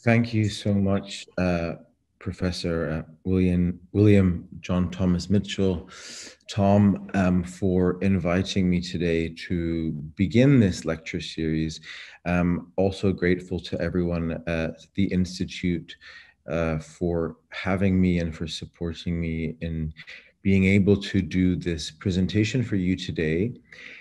Thank you so much, Professor William John Thomas Mitchell, Tom, for inviting me today to begin this lecture series. Also grateful to everyone at the Institute for having me and for supporting me in being able to do this presentation for you today.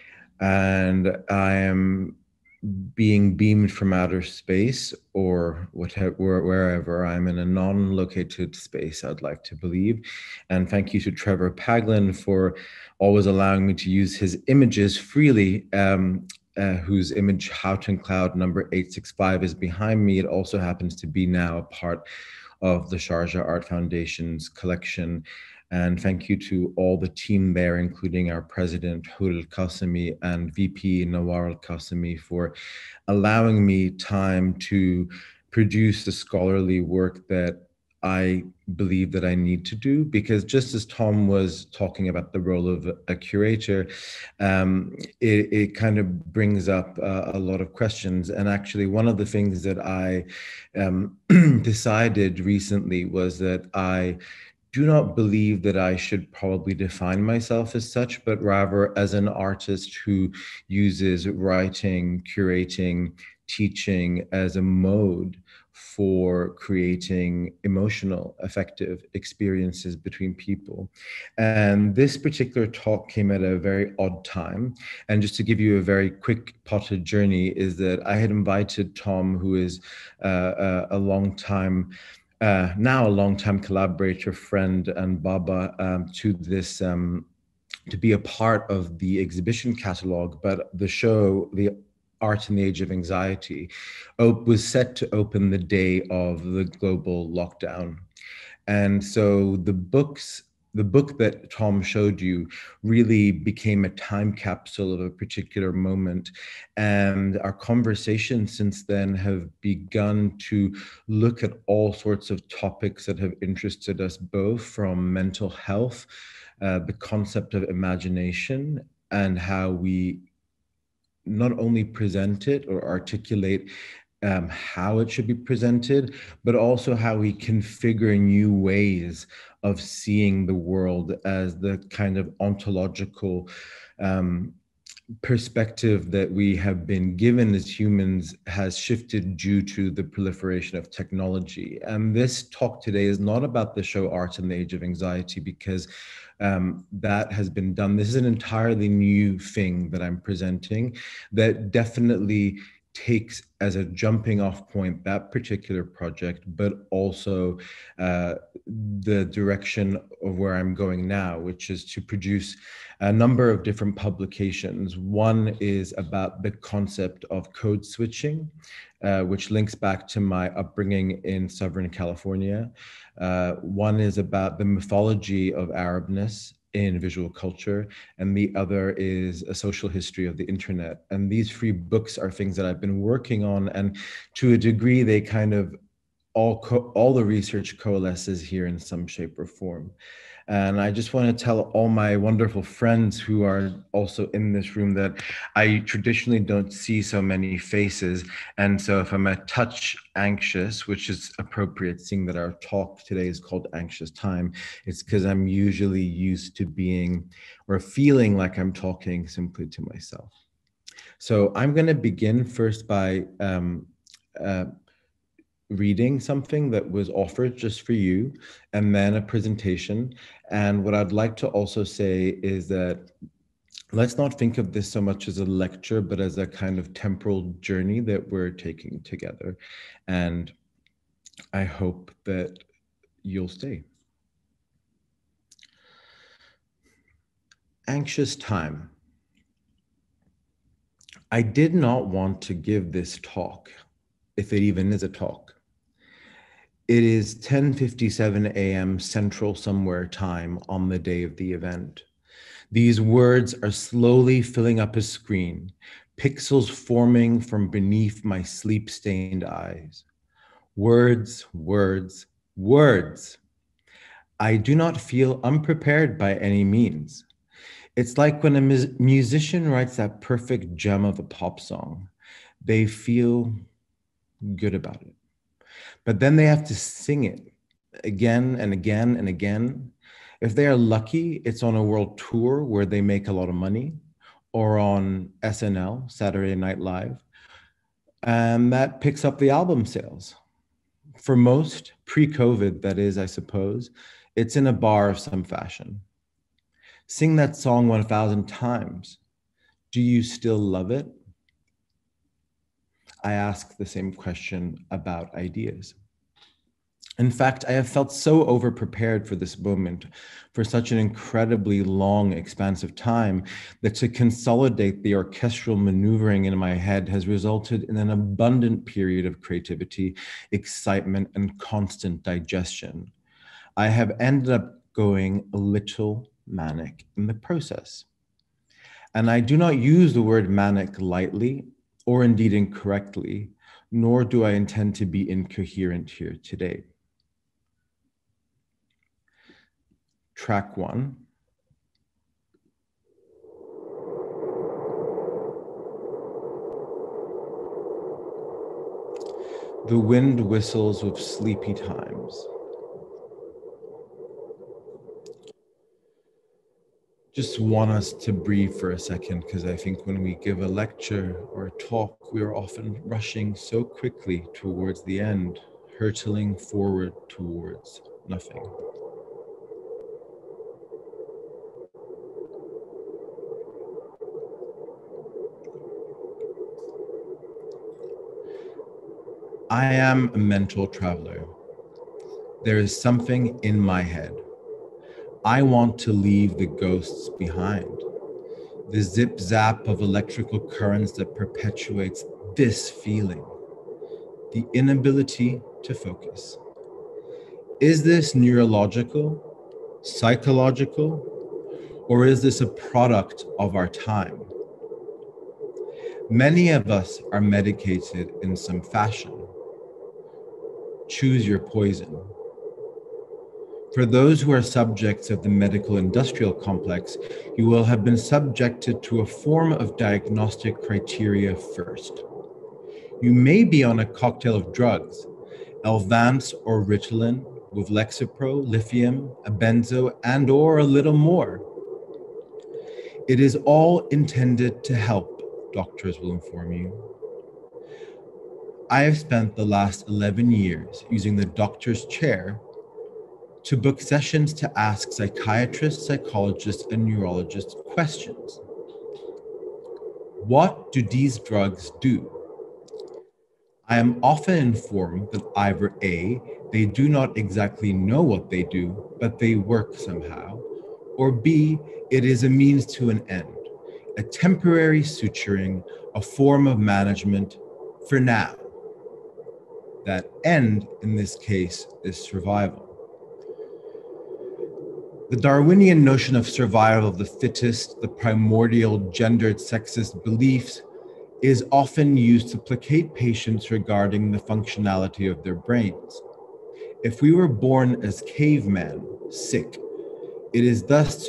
And I am being beamed from outer space or whatever, wherever. I'm in a non-located space, I'd like to believe. And thank you to Trevor Paglin for always allowing me to use his images freely, whose image Houghton Cloud number 865 is behind me. It also happens to be now a part of the Sharjah Art Foundation's collection. And thank you to all the team there, including our president, Hur al-Qasimi, and VP Nawar al-Qasimi, for allowing me time to produce the scholarly work that I believe that I need to do. Because just as Tom was talking about the role of a curator, it kind of brings up a lot of questions. And actually, one of the things that I decided recently was that I do not believe that I should probably define myself as such, but rather as an artist who uses writing, curating, teaching as a mode for creating emotional, affective experiences between people. And this particular talk came at a very odd time. And just to give you a very quick potted journey is that I had invited Tom, who is a long time now a longtime collaborator, friend, and Baba to this, to be a part of the exhibition catalog, but the show, the Art in the Age of Anxiety, was set to open the day of the global lockdown. And so the book that Tom showed you really became a time capsule of a particular moment. And our conversations since then have begun to look at all sorts of topics that have interested us both, from mental health, the concept of imagination, and how we not only present it or articulate how it should be presented, but also how we configure new ways of seeing the world as the kind of ontological perspective that we have been given as humans has shifted due to the proliferation of technology. And this talk today is not about the show Art in the Age of Anxiety, because that has been done. This is an entirely new thing that I'm presenting that definitely takes as a jumping off point that particular project, but also the direction of where I'm going now, which is to produce a number of different publications. One is about the concept of code switching, which links back to my upbringing in Southern California. One is about the mythology of Arabness in visual culture, and the other is a social history of the internet. And these three books are things that I've been working on, and to a degree, they kind of all the research coalesces here in some shape or form. And I just want to tell all my wonderful friends who are also in this room that I traditionally don't see so many faces. And so if I'm a touch anxious, which is appropriate seeing that our talk today is called Anxious Time, it's because I'm usually used to being or feeling like I'm talking simply to myself. So I'm going to begin first by reading something that was offered just for you, and then a presentation. And what I'd like to also say is that let's not think of this so much as a lecture, but as a kind of temporal journey that we're taking together. And I hope that you'll stay. Anxious time. I did not want to give this talk, if it even is a talk. It is 10:57 a.m. Central Somewhere time on the day of the event. These words are slowly filling up a screen, pixels forming from beneath my sleep-stained eyes. Words, words, words. I do not feel unprepared by any means. It's like when a musician writes that perfect gem of a pop song. They feel good about it. but then they have to sing it again and again and again. If they are lucky, it's on a world tour where they make a lot of money, or on SNL, Saturday Night Live, and that picks up the album sales. For most, pre-COVID, that is, I suppose, it's in a bar of some fashion. Sing that song 1,000 times. Do you still love it? I ask the same question about ideas. In fact, I have felt so overprepared for this moment for such an incredibly long, expansive time that to consolidate the orchestral maneuvering in my head has resulted in an abundant period of creativity, excitement, and constant digestion. I have ended up going a little manic in the process. And I do not use the word manic lightly or indeed incorrectly, nor do I intend to be incoherent here today. Track 1. The wind whistles with sleepy times. Just want us to breathe for a second, because I think when we give a lecture or a talk, we are often rushing so quickly towards the end, hurtling forward towards nothing. I am a mental traveler. There is something in my head. I want to leave the ghosts behind. The zip zap of electrical currents that perpetuates this feeling. The inability to focus. Is this neurological, psychological, or is this a product of our time? Many of us are medicated in some fashion. Choose your poison. For those who are subjects of the medical industrial complex, you will have been subjected to a form of diagnostic criteria first. You may be on a cocktail of drugs, Elvance or Ritalin, with Lexapro, lithium, a benzo, and or a little more. It is all intended to help, doctors will inform you. I have spent the last 11 years using the doctor's chair to book sessions to ask psychiatrists, psychologists, and neurologists questions. What do these drugs do? I am often informed that either A, they do not exactly know what they do, but they work somehow, or B, it is a means to an end, a temporary suturing, a form of management for now. That end, in this case, is survival. The Darwinian notion of survival of the fittest, the primordial gendered sexist beliefs, is often used to placate patients regarding the functionality of their brains. If we were born as cavemen, sick, it is thus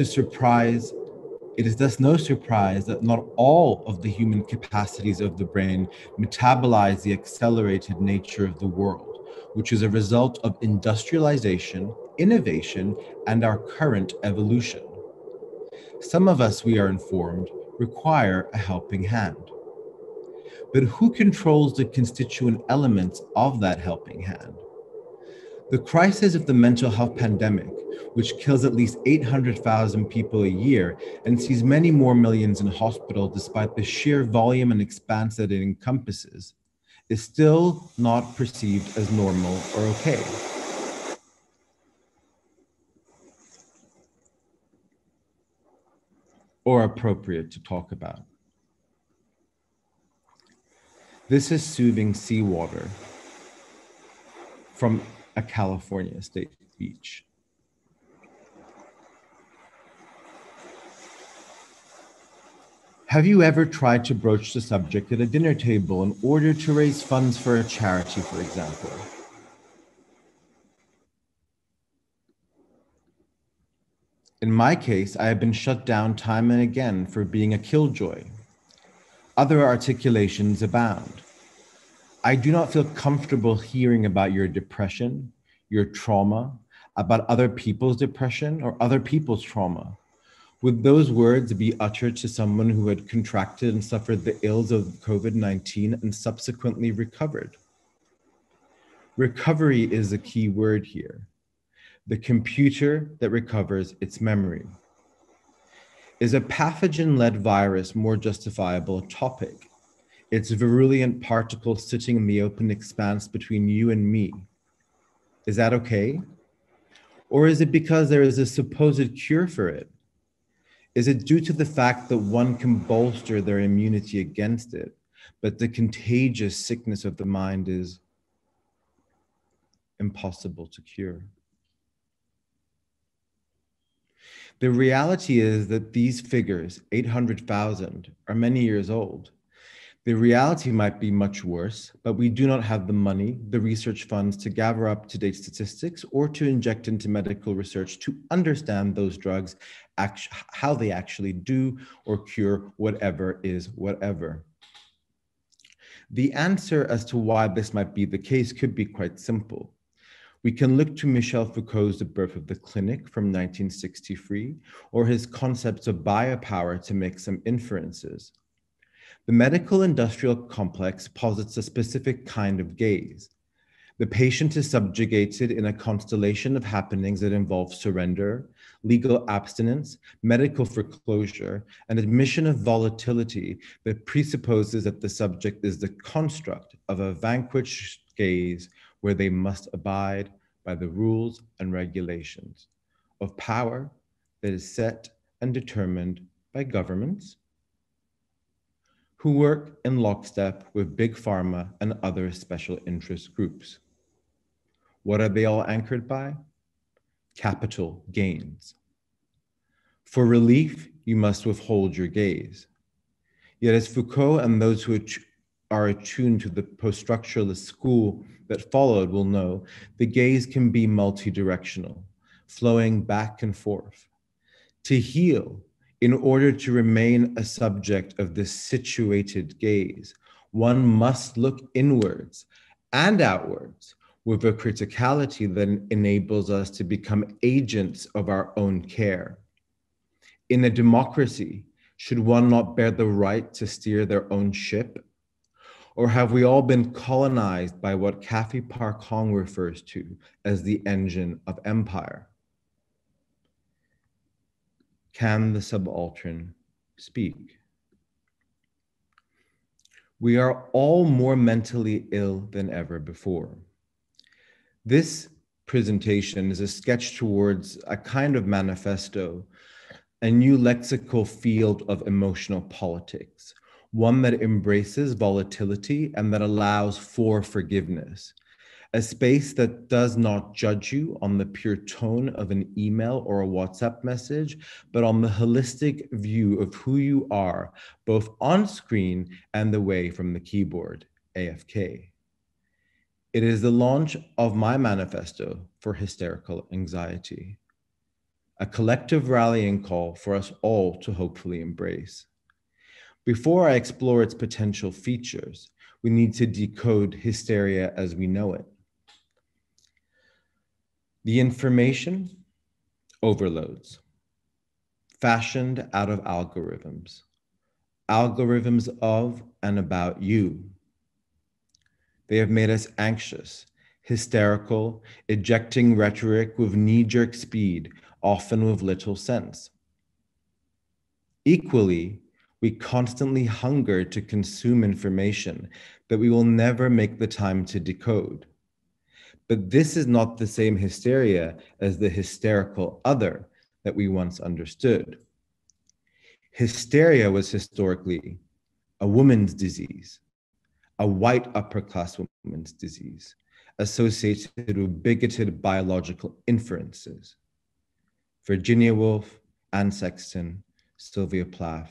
no surprise that not all of the human capacities of the brain metabolize the accelerated nature of the world, which is a result of industrialization, innovation, and our current evolution. Some of us, we are informed, require a helping hand. But who controls the constituent elements of that helping hand? The crisis of the mental health pandemic, which kills at least 800,000 people a year and sees many more millions in hospital despite the sheer volume and expanse that it encompasses, is still not perceived as normal or okay. Or appropriate to talk about. This is soothing seawater from a California state beach. Have you ever tried to broach the subject at a dinner table in order to raise funds for a charity, for example? In my case, I have been shut down time and again for being a killjoy. Other articulations abound. I do not feel comfortable hearing about your depression, your trauma, about other people's depression or other people's trauma. Would those words be uttered to someone who had contracted and suffered the ills of COVID-19 and subsequently recovered? Recovery is a key word here. The computer that recovers its memory. Is a pathogen-led virus more justifiable topic? Its virulent particles sitting in the open expanse between you and me. Is that okay? Or is it because there is a supposed cure for it? Is it due to the fact that one can bolster their immunity against it, but the contagious sickness of the mind is impossible to cure? The reality is that these figures, 800,000, are many years old. The reality might be much worse, but we do not have the money, the research funds to gather up-to-date statistics or to inject into medical research to understand those drugs, how they actually do or cure whatever is whatever. The answer as to why this might be the case could be quite simple. We can look to Michel Foucault's The Birth of the Clinic from 1963, or his concepts of biopower to make some inferences. The medical industrial complex posits a specific kind of gaze. The patient is subjugated in a constellation of happenings that involve surrender, legal abstinence, medical foreclosure, and admission of volatility that presupposes that the subject is the construct of a vanquished gaze where they must abide by the rules and regulations of power that is set and determined by governments who work in lockstep with big pharma and other special interest groups. What are they all anchored by? Capital gains. For relief, you must withhold your gaze. Yet as Foucault and those who are attuned to the post-structuralist school that followed will know, the gaze can be multi-directional, flowing back and forth. To heal, in order to remain a subject of this situated gaze, one must look inwards and outwards with a criticality that enables us to become agents of our own care. In a democracy, should one not bear the right to steer their own ship? Or have we all been colonized by what Kathy Park Hong refers to as the engine of empire? Can the subaltern speak? We are all more mentally ill than ever before. This presentation is a sketch towards a kind of manifesto, a new lexical field of emotional politics, one that embraces volatility and that allows for forgiveness, a space that does not judge you on the pure tone of an email or a WhatsApp message, but on the holistic view of who you are, both on screen and away from the keyboard, AFK. It is the launch of my manifesto for hysterical anxiety, a collective rallying call for us all to hopefully embrace. Before I explore its potential features, we need to decode hysteria as we know it. The information overloads, fashioned out of algorithms of and about you. They have made us anxious, hysterical, ejecting rhetoric with knee-jerk speed, often with little sense. Equally, we constantly hunger to consume information that we will never make the time to decode. But this is not the same hysteria as the hysterical other that we once understood. Hysteria was historically a woman's disease, a white upper-class woman's disease, associated with bigoted biological inferences. Virginia Woolf, Anne Sexton, Sylvia Plath,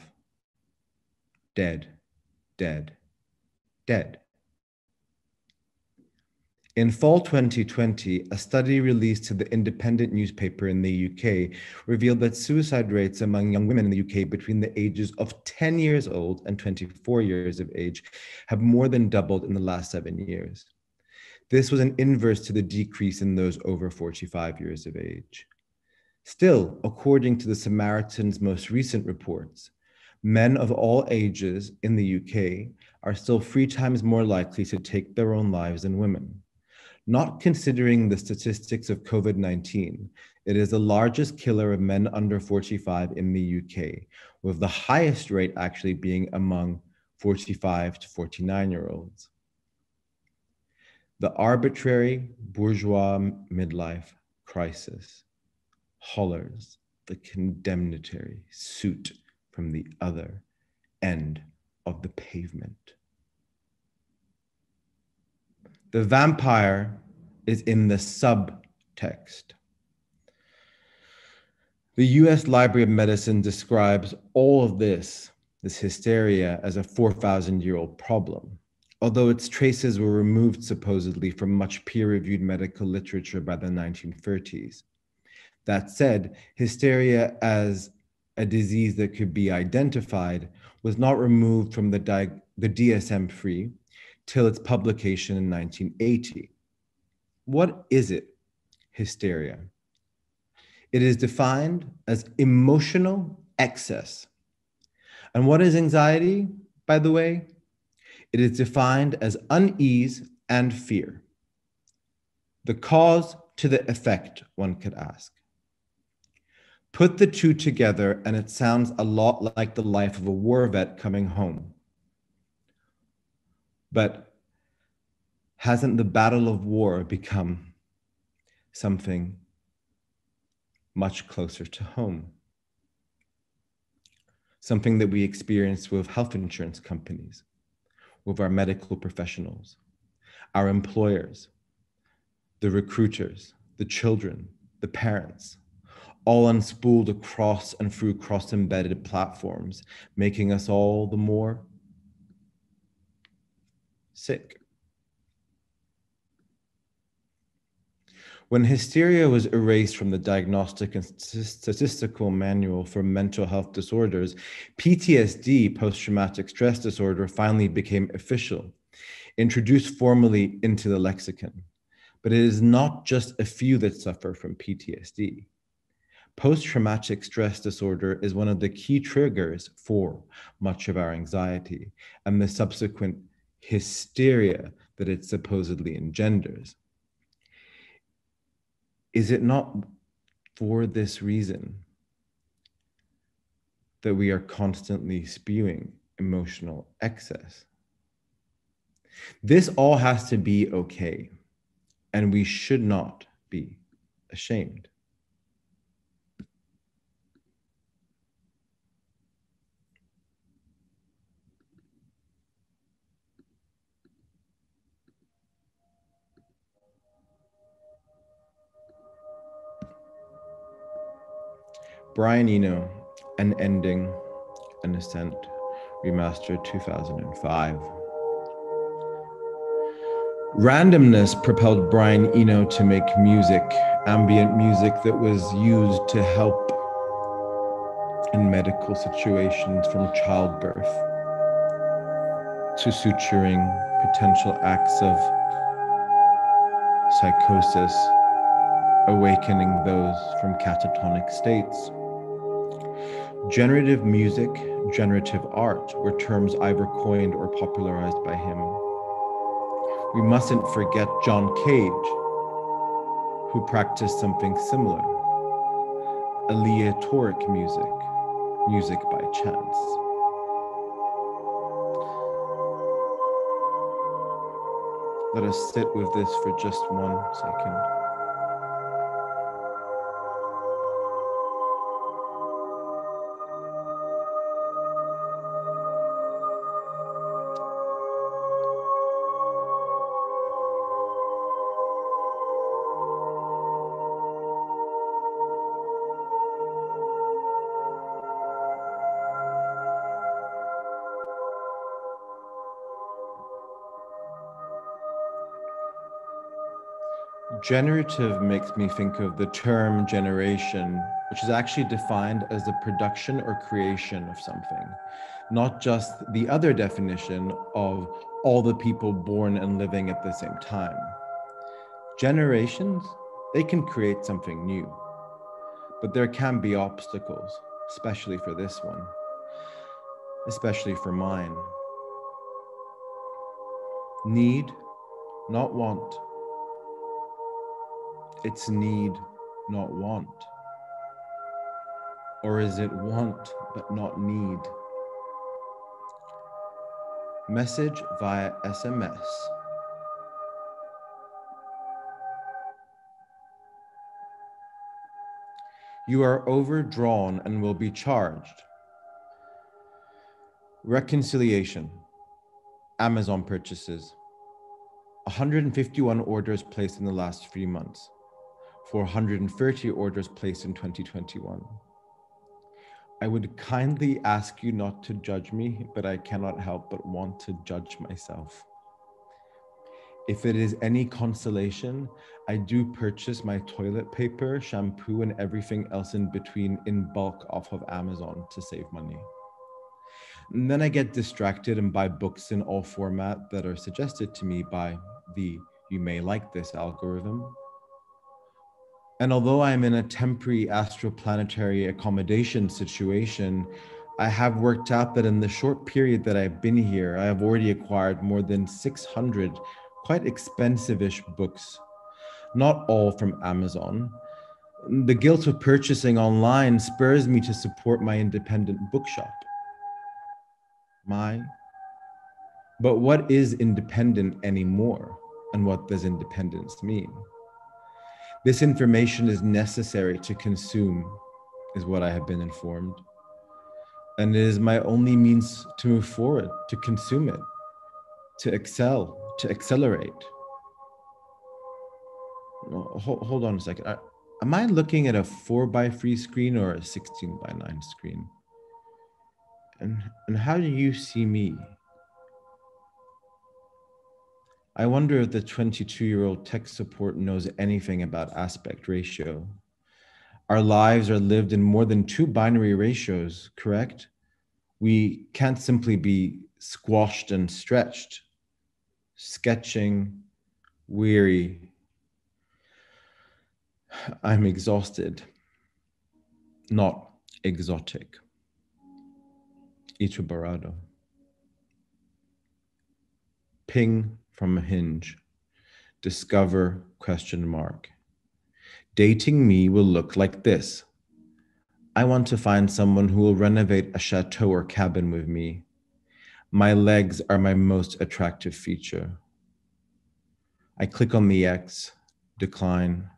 dead, dead, dead. In fall 2020, a study released to the Independent newspaper in the UK revealed that suicide rates among young women in the UK between the ages of 10 years old and 24 years of age have more than doubled in the last 7 years. This was an inverse to the decrease in those over 45 years of age. Still, according to the Samaritan's most recent reports, men of all ages in the UK are still 3 times more likely to take their own lives than women. Not considering the statistics of COVID-19, it is the largest killer of men under 45 in the UK, with the highest rate actually being among 45 to 49-year-olds. The arbitrary bourgeois midlife crisis hollers the condemnatory suit from the other end of the pavement. The vampire is in the subtext. The US Library of Medicine describes all of this hysteria, as a 4,000-year-old problem, although its traces were removed supposedly from much peer-reviewed medical literature by the 1930s. That said, hysteria as a disease that could be identified was not removed from the DSM-3 till its publication in 1980. What is it, hysteria? It is defined as emotional excess. And what is anxiety, by the way? It is defined as unease and fear. The cause to the effect, one could ask. Put the two together and it sounds a lot like the life of a war vet coming home. But hasn't the battle of war become something much closer to home? Something that we experience with health insurance companies, with our medical professionals, our employers, the recruiters, the children, the parents, all unspooled across and through cross-embedded platforms, making us all the more sick. When hysteria was erased from the Diagnostic and Statistical Manual for Mental Health Disorders, PTSD, post-traumatic stress disorder, finally became official, introduced formally into the lexicon. But it is not just a few that suffer from PTSD. Post-traumatic stress disorder is one of the key triggers for much of our anxiety and the subsequent hysteria that it supposedly engenders. Is it not for this reason that we are constantly spewing emotional excess? This all has to be okay, and we should not be ashamed. Brian Eno, An Ending, An Ascent, remastered 2005. Randomness propelled Brian Eno to make music, ambient music that was used to help in medical situations, from childbirth to suturing, potential acts of psychosis, awakening those from catatonic states. Generative music, generative art were terms either coined or popularized by him. We mustn't forget John Cage, who practiced something similar, aleatoric music, music by chance. Let us sit with this for just 1 second. Generative makes me think of the term generation, which is actually defined as the production or creation of something, not just the other definition of all the people born and living at the same time. Generations, they can create something new, but there can be obstacles, especially for this one, especially for mine. Need, not want. It's need, not want. Or is it want, but not need? Message via SMS. You are overdrawn and will be charged. Reconciliation. Amazon purchases. 151 orders placed in the last 3 months. 430 orders placed in 2021. I would kindly ask you not to judge me, but I cannot help but want to judge myself. If it is any consolation, I do purchase my toilet paper, shampoo, and everything else in between in bulk off of Amazon to save money. And then I get distracted and buy books in all format that are suggested to me by the "you may like this" algorithm. And although I'm in a temporary astroplanetary accommodation situation, I have worked out that in the short period that I've been here, I have already acquired more than 600 quite expensive-ish books, not all from Amazon. The guilt of purchasing online spurs me to support my independent bookshop. But what is independent anymore? And what does independence mean? This information is necessary to consume, is what I have been informed. And it is my only means to move forward, to consume it, to excel, to accelerate. Hold on a second. Am I looking at a 4:3 screen or a 16:9 screen? And how do you see me? I wonder if the 22-year-old tech support knows anything about aspect ratio. Our lives are lived in more than 2 binary ratios, correct? We can't simply be squashed and stretched, sketching, weary. I'm exhausted, not exotic. Itubarado. Ping from a hinge. Discover ? Dating me will look like this. I want to find someone who will renovate a chateau or cabin with me. My legs are my most attractive feature. I click on the X, decline.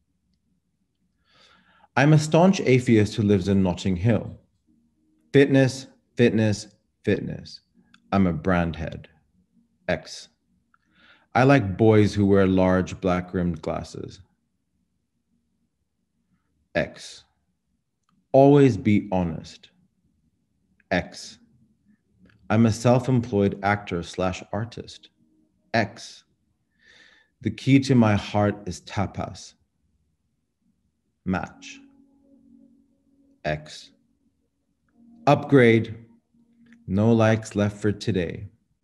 I'm a staunch atheist who lives in Notting Hill. Fitness, fitness, fitness. I'm a brand head. X. I like boys who wear large black-rimmed glasses. X. Always be honest. X. I'm a self-employed actor/artist. X. The key to my heart is tapas. Match. X. Upgrade. No likes left for today.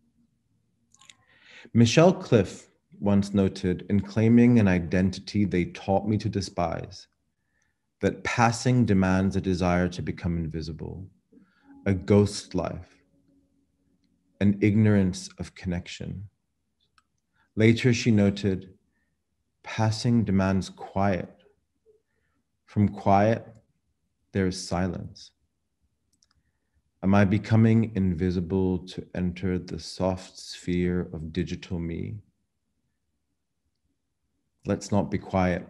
Michelle Cliff once noted in claiming an identity they taught me to despise, that passing demands a desire to become invisible, a ghost life, an ignorance of connection. Later, she noted, passing demands quiet. From quiet, there is silence. Am I becoming invisible to enter the soft sphere of digital me? Let's not be quiet.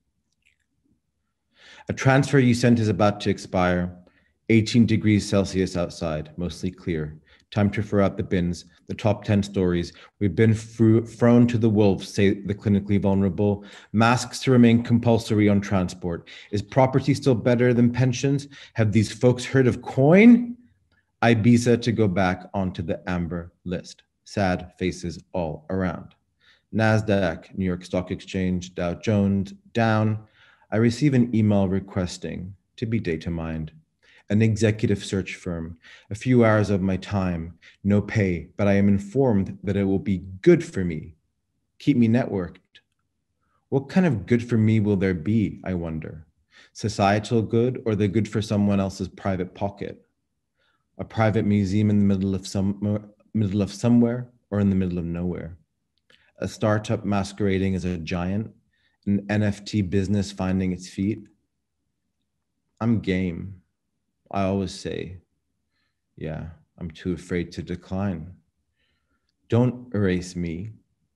A transfer you sent is about to expire. 18 degrees Celsius outside, mostly clear. Time to throw out the bins, the top 10 stories. We've been thrown to the wolves, say the clinically vulnerable. Masks to remain compulsory on transport. Is property still better than pensions? Have these folks heard of coin? Ibiza to go back onto the amber list. Sad faces all around. NASDAQ, New York Stock Exchange, Dow Jones, down. I receive an email requesting to be data mined. An executive search firm, a few hours of my time, no pay, but I am informed that it will be good for me, keep me networked. What kind of good for me will there be, I wonder? Societal good or the good for someone else's private pocket? A private museum in the middle of somewhere or in the middle of nowhere? A startup masquerading as a giant? An NFT business finding its feet? I'm game. I always say, yeah, I'm too afraid to decline. Don't erase me.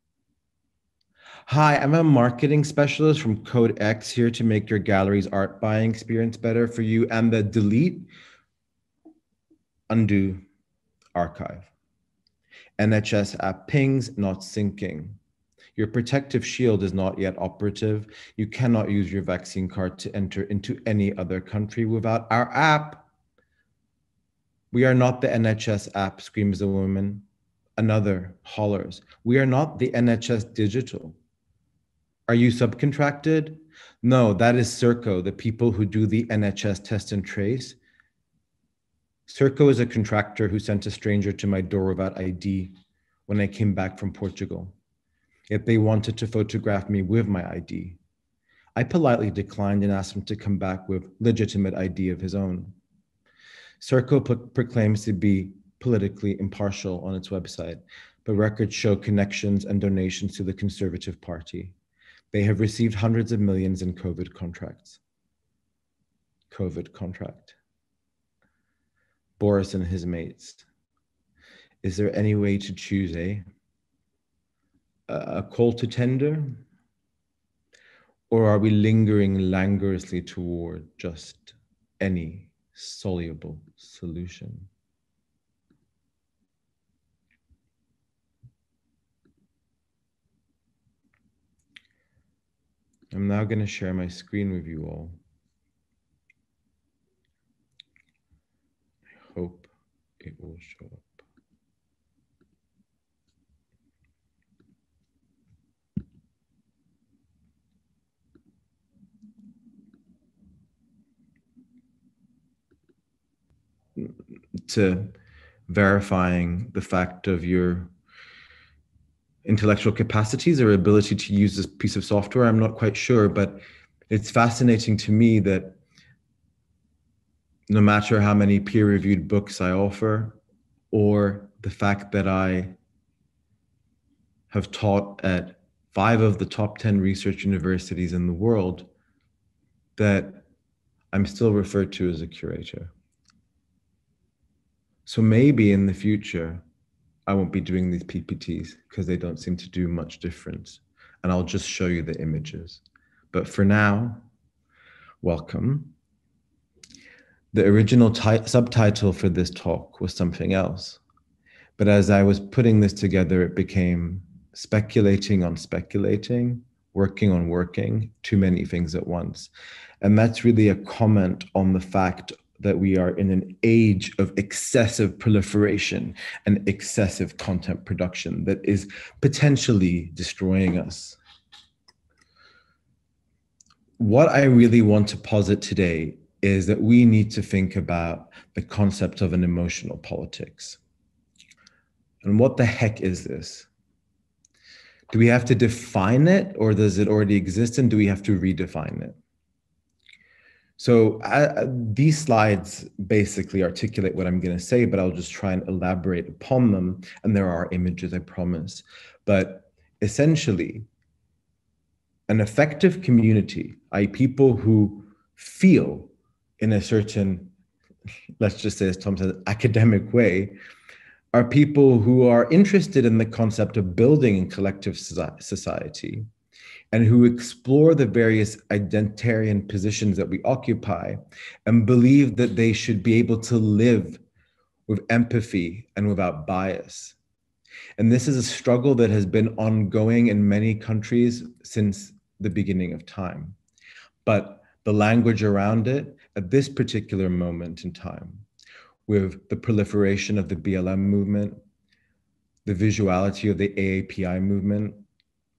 Hi, I'm a marketing specialist from Code X here to make your gallery's art buying experience better for you. And the delete, undo, archive. NHS app pings, not syncing. Your protective shield is not yet operative. You cannot use your vaccine card to enter into any other country without our app. We are not the NHS app, screams the woman. Another hollers. We are not the NHS digital. Are you subcontracted? No, that is Serco, the people who do the NHS test and trace. Serco is a contractor who sent a stranger to my door without ID when I came back from Portugal. Yet they wanted to photograph me with my ID. I politely declined and asked him to come back with legitimate ID of his own. Serco proclaims to be politically impartial on its website, but records show connections and donations to the Conservative Party. They have received hundreds of millions in COVID contracts. COVID contract. Boris and his mates. Is there any way to choose a call to tender? Or are we lingering languorously toward just any soluble solution? I'm now going to share my screen with you all. I hope it will show up. To verifying the fact of your intellectual capacities or ability to use this piece of software, I'm not quite sure, but it's fascinating to me that no matter how many peer-reviewed books I offer, or the fact that I have taught at 5 of the top 10 research universities in the world, that I'm still referred to as a curator. So maybe in the future, I won't be doing these PPTs because they don't seem to do much difference. And I'll just show you the images. But for now, welcome. The original subtitle for this talk was something else. But as I was putting this together, it became speculating on speculating, working on working, too many things at once. And that's really a comment on the fact that we are in an age of excessive proliferation and excessive content production that is potentially destroying us. What I really want to posit today is that we need to think about the concept of an emotional politics. And what the heck is this? Do we have to define it, or does it already exist, and do we have to redefine it? So these slides basically articulate what I'm going to say, but I'll just try and elaborate upon them. And there are images, I promise. But essentially, an effective community, i.e. people who feel in a certain, let's just say, as Tom says, academic way, are people who are interested in the concept of building a collective society and who explore the various identitarian positions that we occupy and believe that they should be able to live with empathy and without bias. And this is a struggle that has been ongoing in many countries since the beginning of time. But the language around it at this particular moment in time, with the proliferation of the BLM movement, the visuality of the AAPI movement,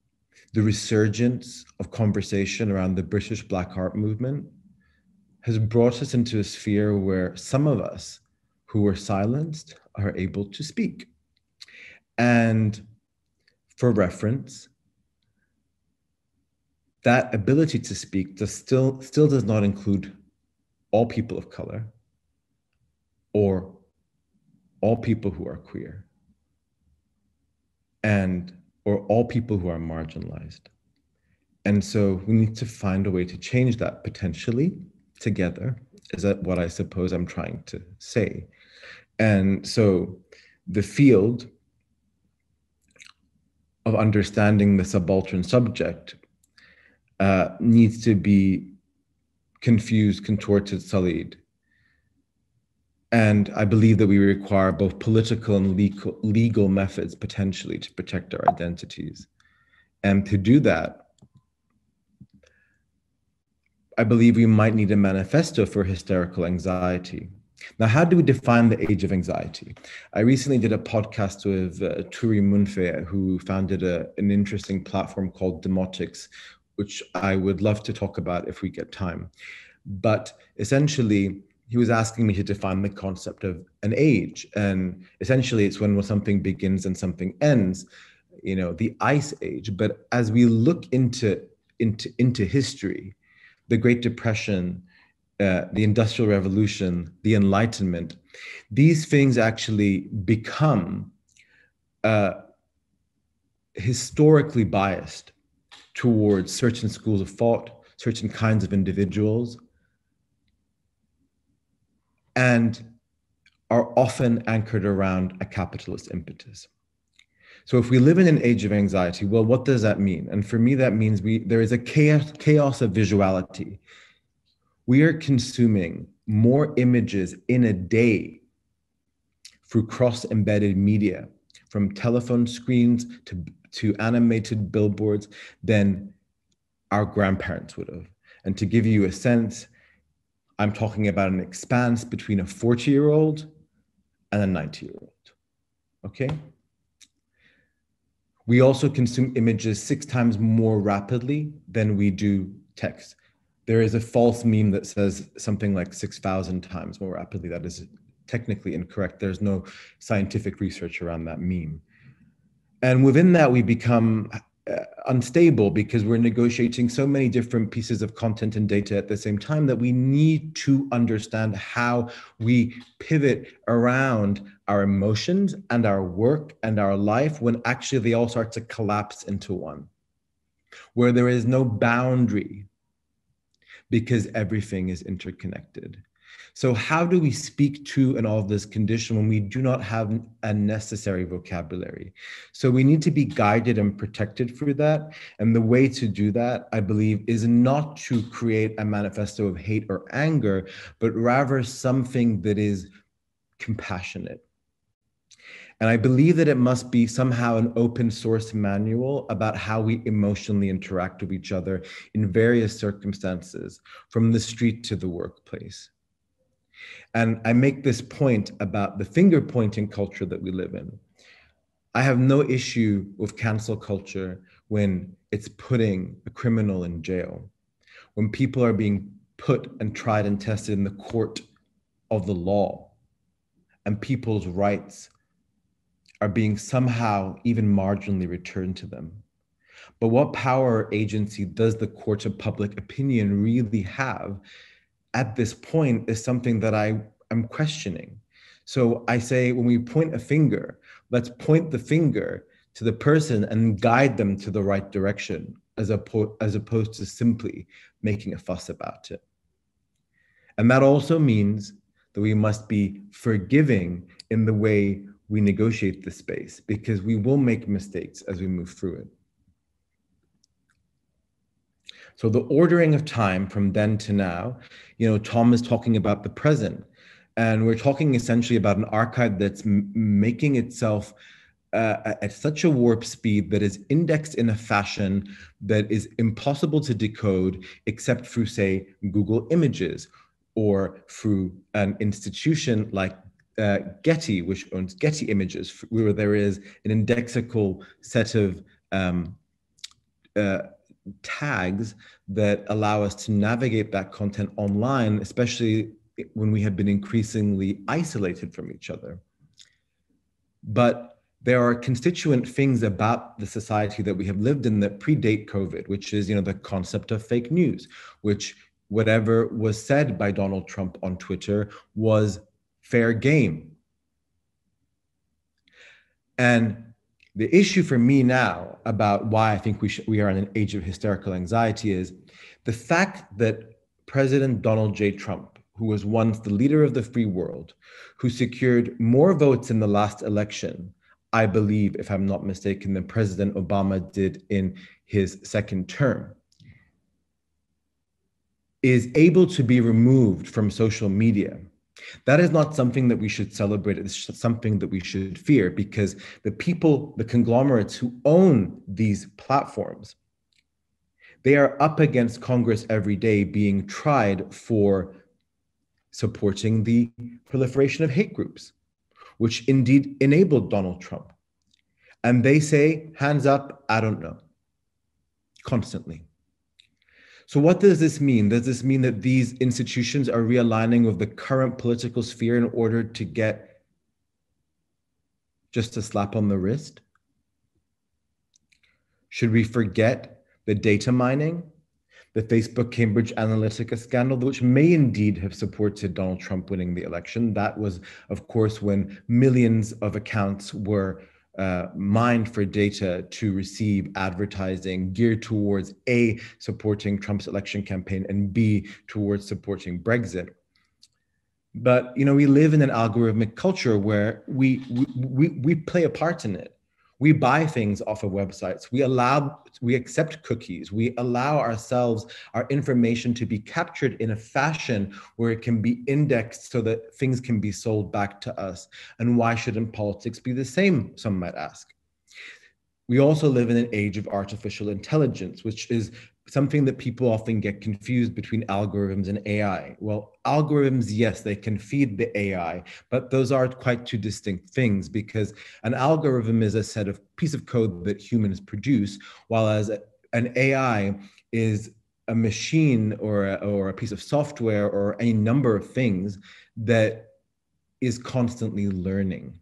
the resurgence of conversation around the British Black Art movement has brought us into a sphere where some of us who were silenced are able to speak. And for reference, that ability to speak still does not include all people of color or all people who are queer or all people who are marginalized. And so we need to find a way to change that potentially together, is that what I suppose I'm trying to say. And so the field of understanding the subaltern subject needs to be confused, contorted, sullied. And I believe that we require both political and legal methods potentially to protect our identities. And to do that, I believe we might need a manifesto for hysterical anxiety. Now, how do we define the age of anxiety? I recently did a podcast with Turi Munfe, who founded an interesting platform called Demotics, which I would love to talk about if we get time. But essentially, he was asking me to define the concept of an age. And essentially, it's when something begins and something ends, the ice age. But as we look into history, the Great Depression, the Industrial Revolution, the Enlightenment, these things actually become historically biased towards certain schools of thought, certain kinds of individuals, and are often anchored around a capitalist impetus. So if we live in an age of anxiety, well, what does that mean? And for me, that means there is a chaos of visuality. We are consuming more images in a day through cross-embedded media, from telephone screens to animated billboards, than our grandparents would have. And to give you a sense, I'm talking about an expanse between a 40-year-old and a 90-year-old, okay? We also consume images 6 times more rapidly than we do text. There is a false meme that says something like 6,000 times more rapidly. That is technically incorrect. There's no scientific research around that meme. And within that, we become unstable because we're negotiating so many different pieces of content and data at the same time that we need to understand how we pivot around our emotions and our work and our life when actually they all start to collapse into one, where there is no boundary because everything is interconnected. So how do we speak to an all of this condition when we do not have a necessary vocabulary? So we need to be guided and protected through that. And the way to do that, I believe, is not to create a manifesto of hate or anger, but rather something that is compassionate. And I believe that it must be somehow an open source manual about how we emotionally interact with each other in various circumstances, from the street to the workplace. And I make this point about the finger pointing culture that we live in. I have no issue with cancel culture when it's putting a criminal in jail, when people are being put and tried and tested in the court of the law, and people's rights are being somehow even marginally returned to them. But what power or agency does the court of public opinion really have at this point is something that I am questioning. So I say, when we point a finger, let's point the finger to the person and guide them to the right direction, as opposed to simply making a fuss about it. And that also means that we must be forgiving in the way we negotiate the space, because we will make mistakes as we move through it. So the ordering of time from then to now, Tom is talking about the present, and we're talking essentially about an archive that's making itself at such a warp speed that is indexed in a fashion that is impossible to decode except through, say, Google Images, or through an institution like Getty, which owns Getty Images, where there is an indexical set of uh, tags that allow us to navigate that content online, especially when we have been increasingly isolated from each other. But there are constituent things about the society that we have lived in that predate COVID, which is, the concept of fake news, which whatever was said by Donald Trump on Twitter was fair game. And the issue for me now about why I think we are in an age of hysterical anxiety is the fact that President Donald J. Trump, who was once the leader of the free world, who secured more votes in the last election, I believe, if I'm not mistaken, than President Obama did in his second term, is able to be removed from social media. That is not something that we should celebrate. It's something that we should fear, because the people, the conglomerates who own these platforms, they are up against Congress every day being tried for supporting the proliferation of hate groups, which indeed enabled Donald Trump. And they say, hands up, I don't know, constantly. So what does this mean? Does this mean that these institutions are realigning with the current political sphere in order to get just a slap on the wrist? Should we forget the data mining, the Facebook Cambridge Analytica scandal, which may indeed have supported Donald Trump winning the election? That was, of course, when millions of accounts were mined for data to receive advertising geared towards A, supporting Trump's election campaign, and B, towards supporting Brexit. But we live in an algorithmic culture where we play a part in it. We buy things off of websites. We accept cookies. We allow ourselves, our information to be captured in a fashion where it can be indexed so that things can be sold back to us. And why shouldn't politics be the same, some might ask? We also live in an age of artificial intelligence, which is something that people often get confused between algorithms and AI. Well, algorithms, yes, they can feed the AI, but those are quite two distinct things, because an algorithm is a piece of code that humans produce, while as an AI is a machine or a piece of software or any number of things that is constantly learning.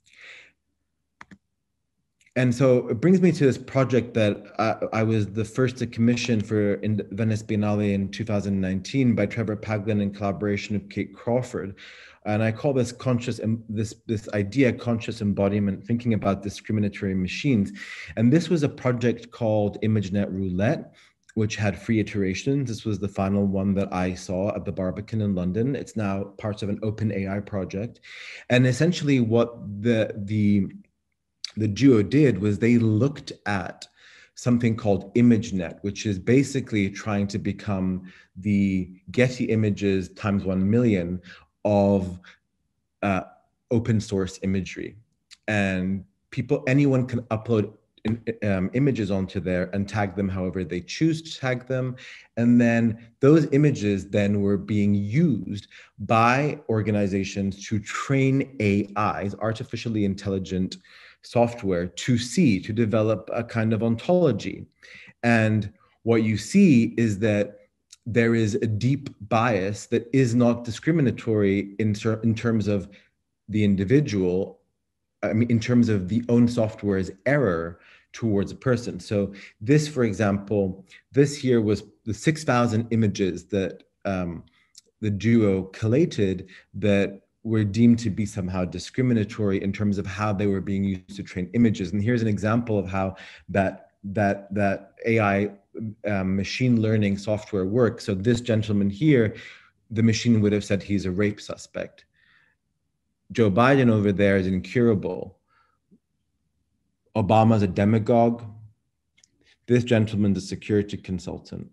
And so it brings me to this project that I was the first to commission for in Venice Biennale in 2019 by Trevor Paglen in collaboration with Kate Crawford. And I call this this idea conscious embodiment, thinking about discriminatory machines. And this was a project called ImageNet Roulette, which had 3 iterations. This was the final one that I saw at the Barbican in London. It's now part of an open AI project. And essentially what the duo did was they looked at something called ImageNet, which is basically trying to become the Getty Images times 1 million of open source imagery. And anyone can upload images onto there and tag them however they choose to tag them. And then those images then were being used by organizations to train AIs, artificially intelligent software, to develop a kind of ontology. And what you see is that there is a deep bias that is not discriminatory in terms of the individual, in terms of the own software's error towards a person. So this, for example, this here was the 6,000 images that the duo collated that were deemed to be somehow discriminatory in terms of how they were being used to train images. And here's an example of how that AI machine learning software works. So this gentleman here, the machine would have said he's a rape suspect. Joe Biden over there is incurable. Obama's a demagogue. This gentleman's a security consultant.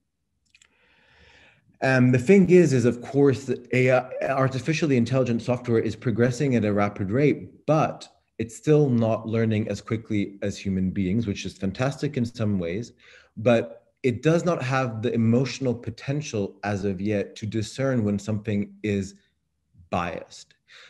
And the thing is of course, that AI, artificially intelligent software is progressing at a rapid rate, but it's still not learning as quickly as human beings, which is fantastic in some ways, but it does not have the emotional potential as of yet to discern when something is biased.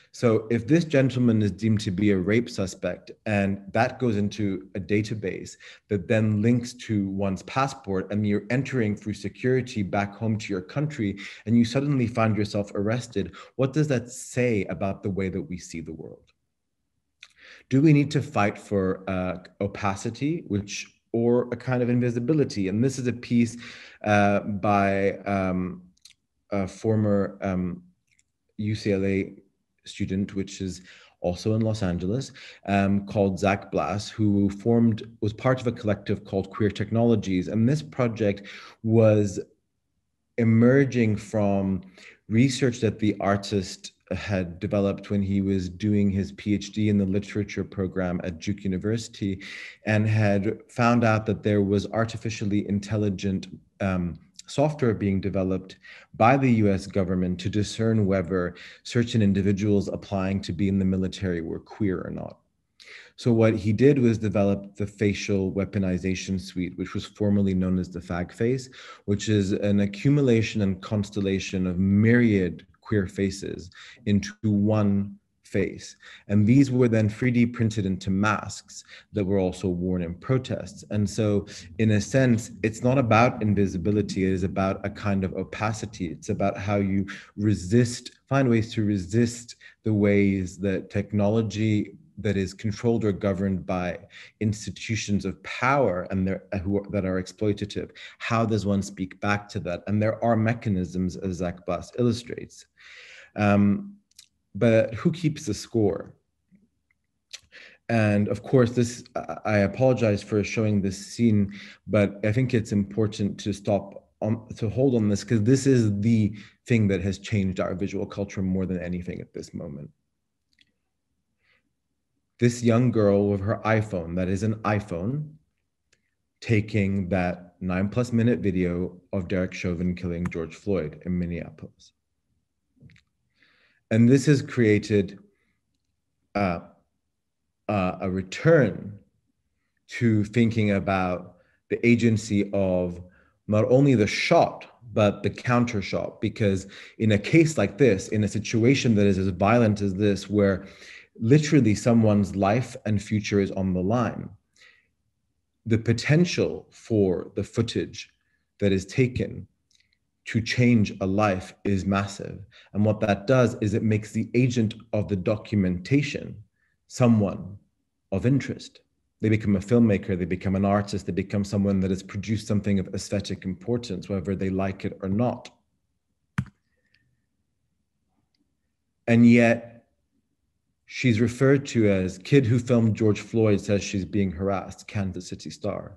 So if this gentleman is deemed to be a rape suspect and that goes into a database that then links to one's passport and you're entering through security back home to your country and you suddenly find yourself arrested, what does that say about the way that we see the world? Do we need to fight for opacity, or a kind of invisibility? And this is a piece by a former UCLA student, which is also in Los Angeles, called Zach Blass, who was part of a collective called Queer Technologies. And this project was emerging from research that the artist had developed when he was doing his PhD in the literature program at Duke University, and had found out that there was artificially intelligent software being developed by the US government to discern whether certain individuals applying to be in the military were queer or not. So what he did was develop the facial weaponization suite, which was formerly known as the fag face, which is an accumulation and constellation of myriad queer faces into one face. And these were then 3D printed into masks that were also worn in protests. And so in a sense, it's not about invisibility, it is about a kind of opacity. It's about how you find ways to resist the ways that technology that is controlled or governed by institutions of power and that are exploitative. How does one speak back to that? And there are mechanisms, as Zach Blass illustrates. But who keeps the score? And of course, I apologize for showing this scene, but I think it's important to to hold on this, because this is the thing that has changed our visual culture more than anything at this moment. This young girl with her iPhone, that is an iPhone, taking that 9+ minute video of Derek Chauvin killing George Floyd in Minneapolis. And this has created a return to thinking about the agency of not only the shot, but the counter shot. Because in a case like this, in a situation that is as violent as this, where literally someone's life and future is on the line, the potential for the footage that is taken to change a life is massive. And what that does is it makes the agent of the documentation someone of interest. They become a filmmaker, they become an artist, they become someone that has produced something of aesthetic importance, whether they like it or not. And yet, she's referred to as kid who filmed George Floyd says she's being harassed, Kansas City Star.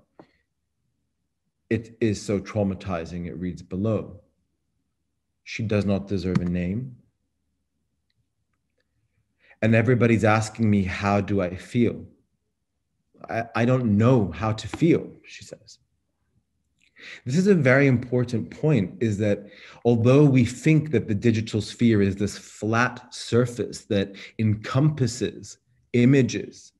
It is so traumatizing, it reads below. She does not deserve a name. And everybody's asking me, how do I feel? I don't know how to feel, she says. This is a very important point, is that although we think that the digital sphere is this flat surface that encompasses images,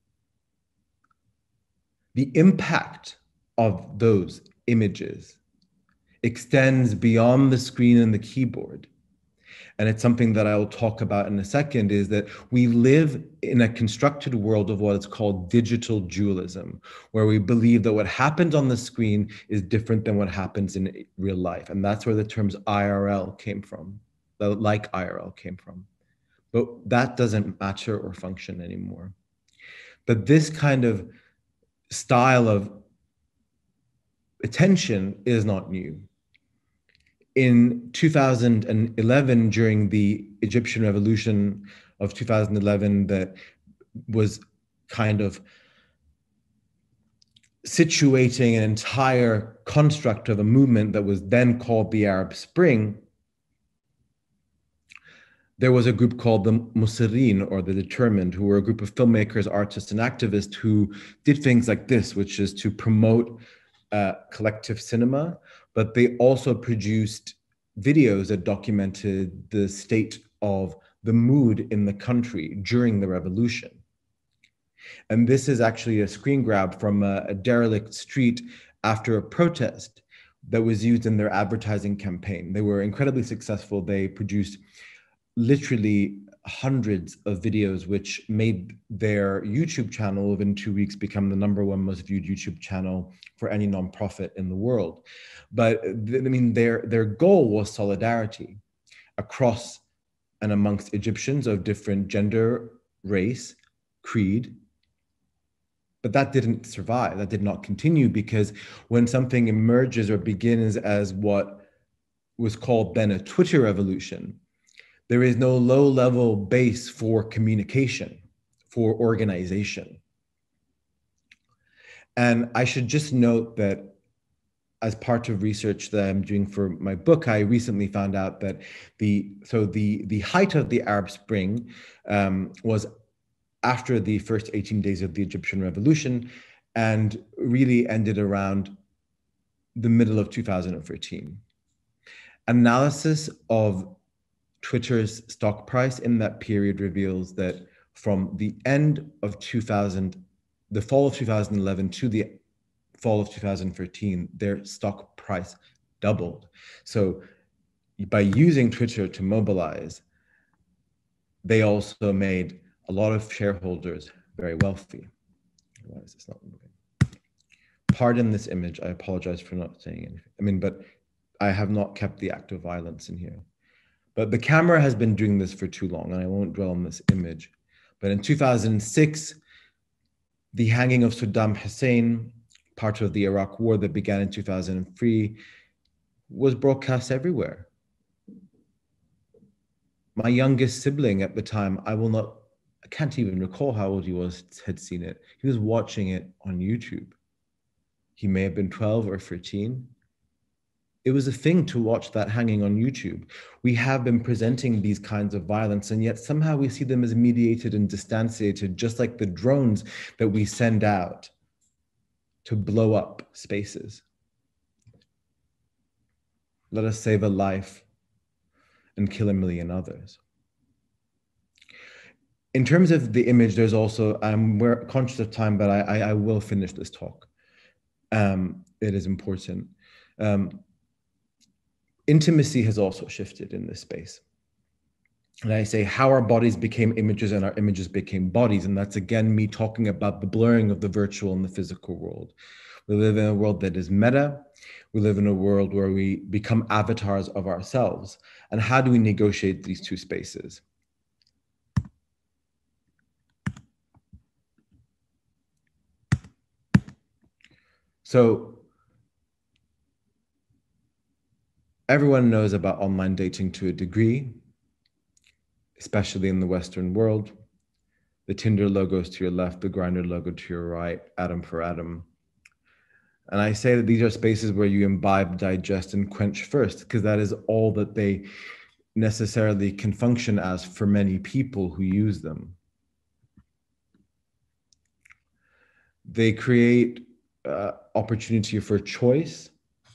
the impact of those images extends beyond the screen and the keyboard. And it's something that I will talk about in a second, is that we live in a constructed world of what is called digital dualism, where we believe that what happens on the screen is different than what happens in real life. And that's where the terms IRL came from, like IRL came from. But that doesn't matter or function anymore. But this kind of style of attention is not new. In 2011, during the Egyptian revolution of 2011, that was kind of situating an entire construct of a movement that was then called the Arab Spring, there was a group called the Musirrin, or the Determined, who were a group of filmmakers, artists, and activists who did things like this, which is to promote collective cinema, but they also produced videos that documented the state of the mood in the country during the revolution. And this is actually a screen grab from a derelict street after a protest that was used in their advertising campaign. They were incredibly successful. They produced literally hundreds of videos, which made their YouTube channel within 2 weeks become the #1 most viewed YouTube channel for any nonprofit in the world. But I mean, their goal was solidarity across and amongst Egyptians of different gender, race, creed. But that didn't survive. That did not continue, because when something emerges or begins as what was called then a Twitter revolution, there is no low-level base for communication, for organization. And I should just note that as part of research that I'm doing for my book, I recently found out that the height of the Arab Spring was after the first 18 days of the Egyptian Revolution, and really ended around the middle of 2013. Analysis of Twitter's stock price in that period reveals that from the end of the fall of 2011 to the fall of 2013, their stock price doubled. So by using Twitter to mobilize, they also made a lot of shareholders very wealthy. Why is this not moving? Pardon this image. I apologize for not saying anything. I mean, but I have not kept the act of violence in here. But the camera has been doing this for too long, and I won't dwell on this image. But in 2006, the hanging of Saddam Hussein, part of the Iraq War that began in 2003, was broadcast everywhere. My youngest sibling at the time, I can't even recall how old he was, had seen it. He was watching it on YouTube. He may have been 12 or 13. It was a thing to watch that hanging on YouTube. We have been presenting these kinds of violence, and yet somehow we see them as mediated and distantiated, just like the drones that we send out to blow up spaces. Let us save a life and kill a million others. In terms of the image, there's also, we're conscious of time, but I will finish this talk. It is important. Intimacy has also shifted in this space. And I say how our bodies became images and our images became bodies. And that's again me talking about the blurring of the virtual and the physical world. We live in a world that is meta. We live in a world where we become avatars of ourselves. And how do we negotiate these two spaces? So everyone knows about online dating to a degree, especially in the Western world. The Tinder logos to your left, the Grindr logo to your right, atom for atom. And I say that these are spaces where you imbibe, digest, and quench first, because that is all that they necessarily can function as for many people who use them. They create opportunity for choice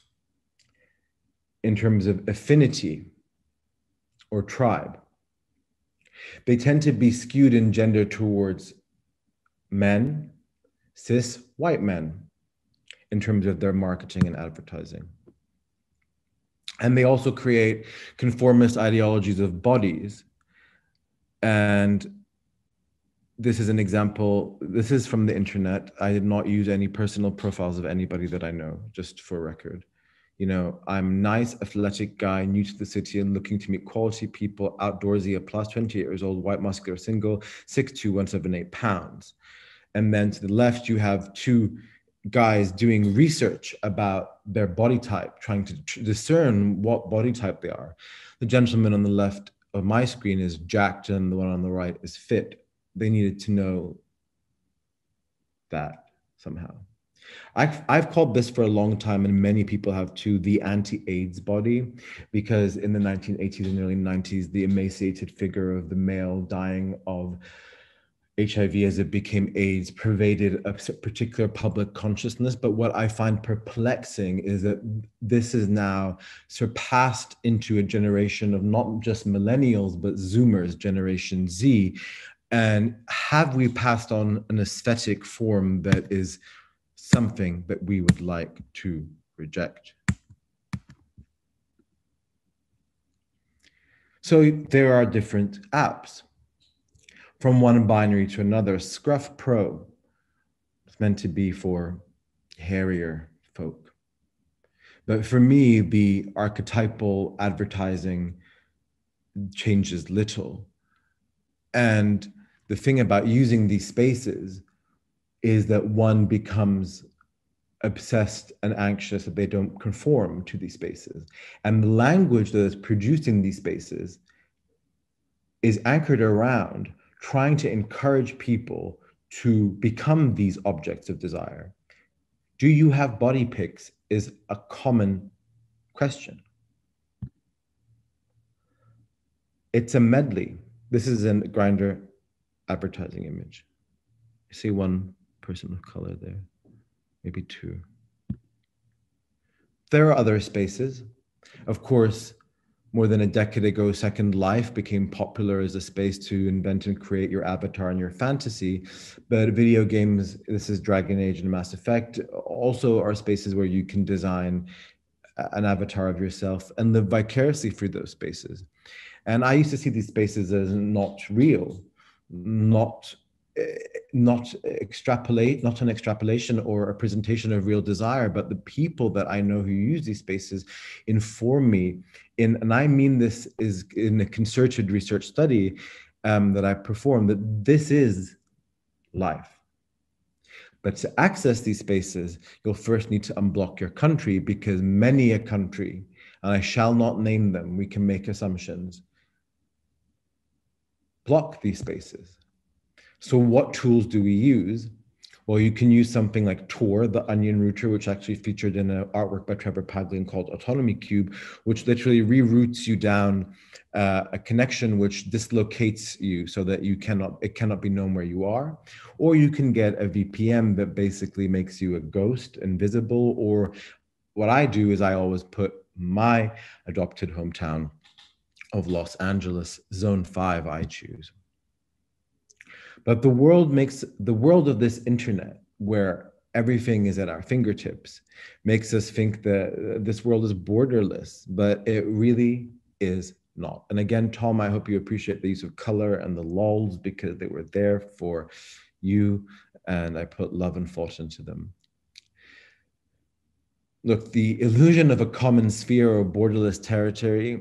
in terms of affinity or tribe. They tend to be skewed in gender towards men, cis white men, in terms of their marketing and advertising. And they also create conformist ideologies of bodies. And this is an example, this is from the internet. I did not use any personal profiles of anybody that I know, just for record. You know, I'm a nice, athletic guy, new to the city and looking to meet quality people, outdoorsy, a plus 28 years old, white, muscular, single, 6'2", 178 pounds. And then to the left, you have two guys doing research about their body type, trying to discern what body type they are. The gentleman on the left of my screen is jacked and the one on the right is fit. They needed to know that somehow. I've called this for a long time, and many people have too, the anti-AIDS body, because in the 1980s and early 90s, the emaciated figure of the male dying of HIV as it became AIDS pervaded a particular public consciousness. But what I find perplexing is that this is now surpassed into a generation of not just millennials, but Zoomers, Generation Z. And have we passed on an aesthetic form that is something that we would like to reject? So there are different apps. from one binary to another. Scruff Pro is meant to be for hairier folk. But for me, the archetypal advertising changes little. And the thing about using these spaces is that one becomes obsessed and anxious that they don't conform to these spaces. And the language that is produced in these spaces is anchored around trying to encourage people to become these objects of desire. Do you have body pics is a common question. It's a medley. This is a Grindr advertising image. I see one person of color there, maybe two. There are other spaces. Of course, more than a decade ago, Second Life became popular as a space to invent and create your avatar and your fantasy. But video games, this is Dragon Age and Mass Effect, also are spaces where you can design an avatar of yourself and live vicariously through those spaces. And I used to see these spaces as not real, not not an extrapolation or a presentation of real desire, but the people that I know who use these spaces inform me and I mean this is in a concerted research study that I performed, that this is life. But to access these spaces, you'll first need to unblock your country, because many a country, and I shall not name them, we can make assumptions, block these spaces. So what tools do we use? Well, you can use something like Tor, the onion router, which actually featured in an artwork by Trevor Paglen called Autonomy Cube, which literally reroutes you down a connection which dislocates you so that it cannot be known where you are. Or you can get a VPN that basically makes you a ghost, invisible. Or what I do is I always put my adopted hometown of Los Angeles, Zone 5, I choose. But the world of this internet, where everything is at our fingertips, makes us think that this world is borderless, but it really is not. And again, Tom, I hope you appreciate the use of color and the lols, because they were there for you, and I put love and thought into them. Look, the illusion of a common sphere or borderless territory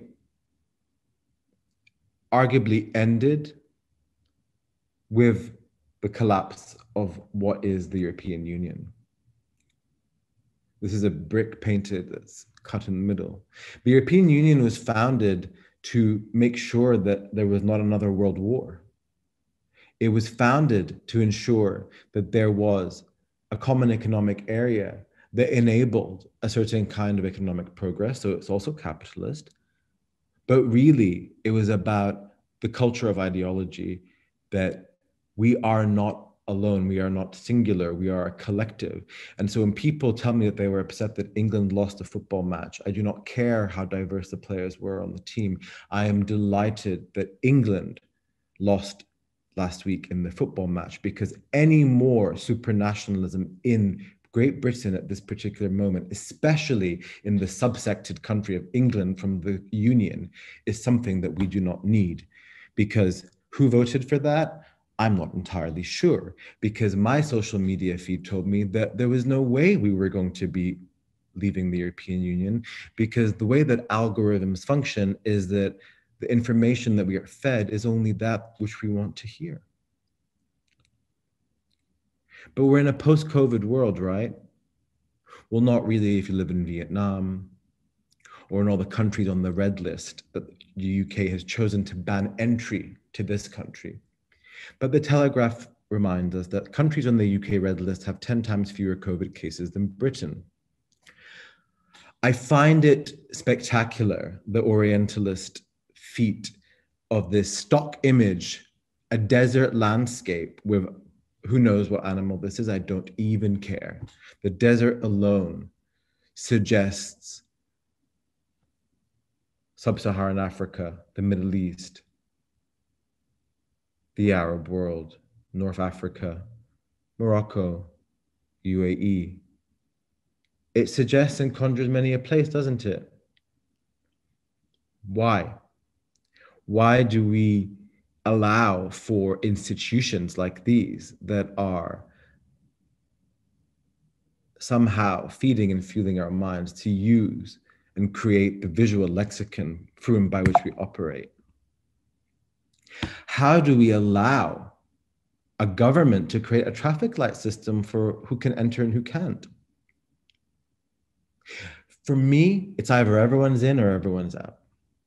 arguably ended with the collapse of what is the European Union. This is a brick painted that's cut in the middle. The European Union was founded to make sure that there was not another world war. It was founded to ensure that there was a common economic area that enabled a certain kind of economic progress. So it's also capitalist. But really, it was about the culture of ideology, that we are not alone, we are not singular, we are a collective. And so when people tell me that they were upset that England lost a football match, I do not care how diverse the players were on the team. I am delighted that England lost last week in the football match, because any more supranationalism in Great Britain at this particular moment, especially in the subsected country of England from the Union, is something that we do not need. Because who voted for that? I'm not entirely sure, because my social media feed told me that there was no way we were going to be leaving the European Union, because the way that algorithms function is that the information that we are fed is only that which we want to hear. But we're in a post-COVID world, right? Well, not really if you live in Vietnam or in all the countries on the red list that the UK has chosen to ban entry to this country. But the Telegraph reminds us that countries on the UK red list have 10 times fewer COVID cases than Britain. I find it spectacular, the Orientalist feat of this stock image, a desert landscape with who knows what animal this is, I don't even care. The desert alone suggests sub-Saharan Africa, the Middle East, the Arab world, North Africa, Morocco, UAE. It suggests and conjures many a place, doesn't it? Why? Why do we allow for institutions like these that are somehow feeding and fueling our minds to use and create the visual lexicon through and by which we operate? How do we allow a government to create a traffic light system for who can enter and who can't? For me, it's either everyone's in or everyone's out.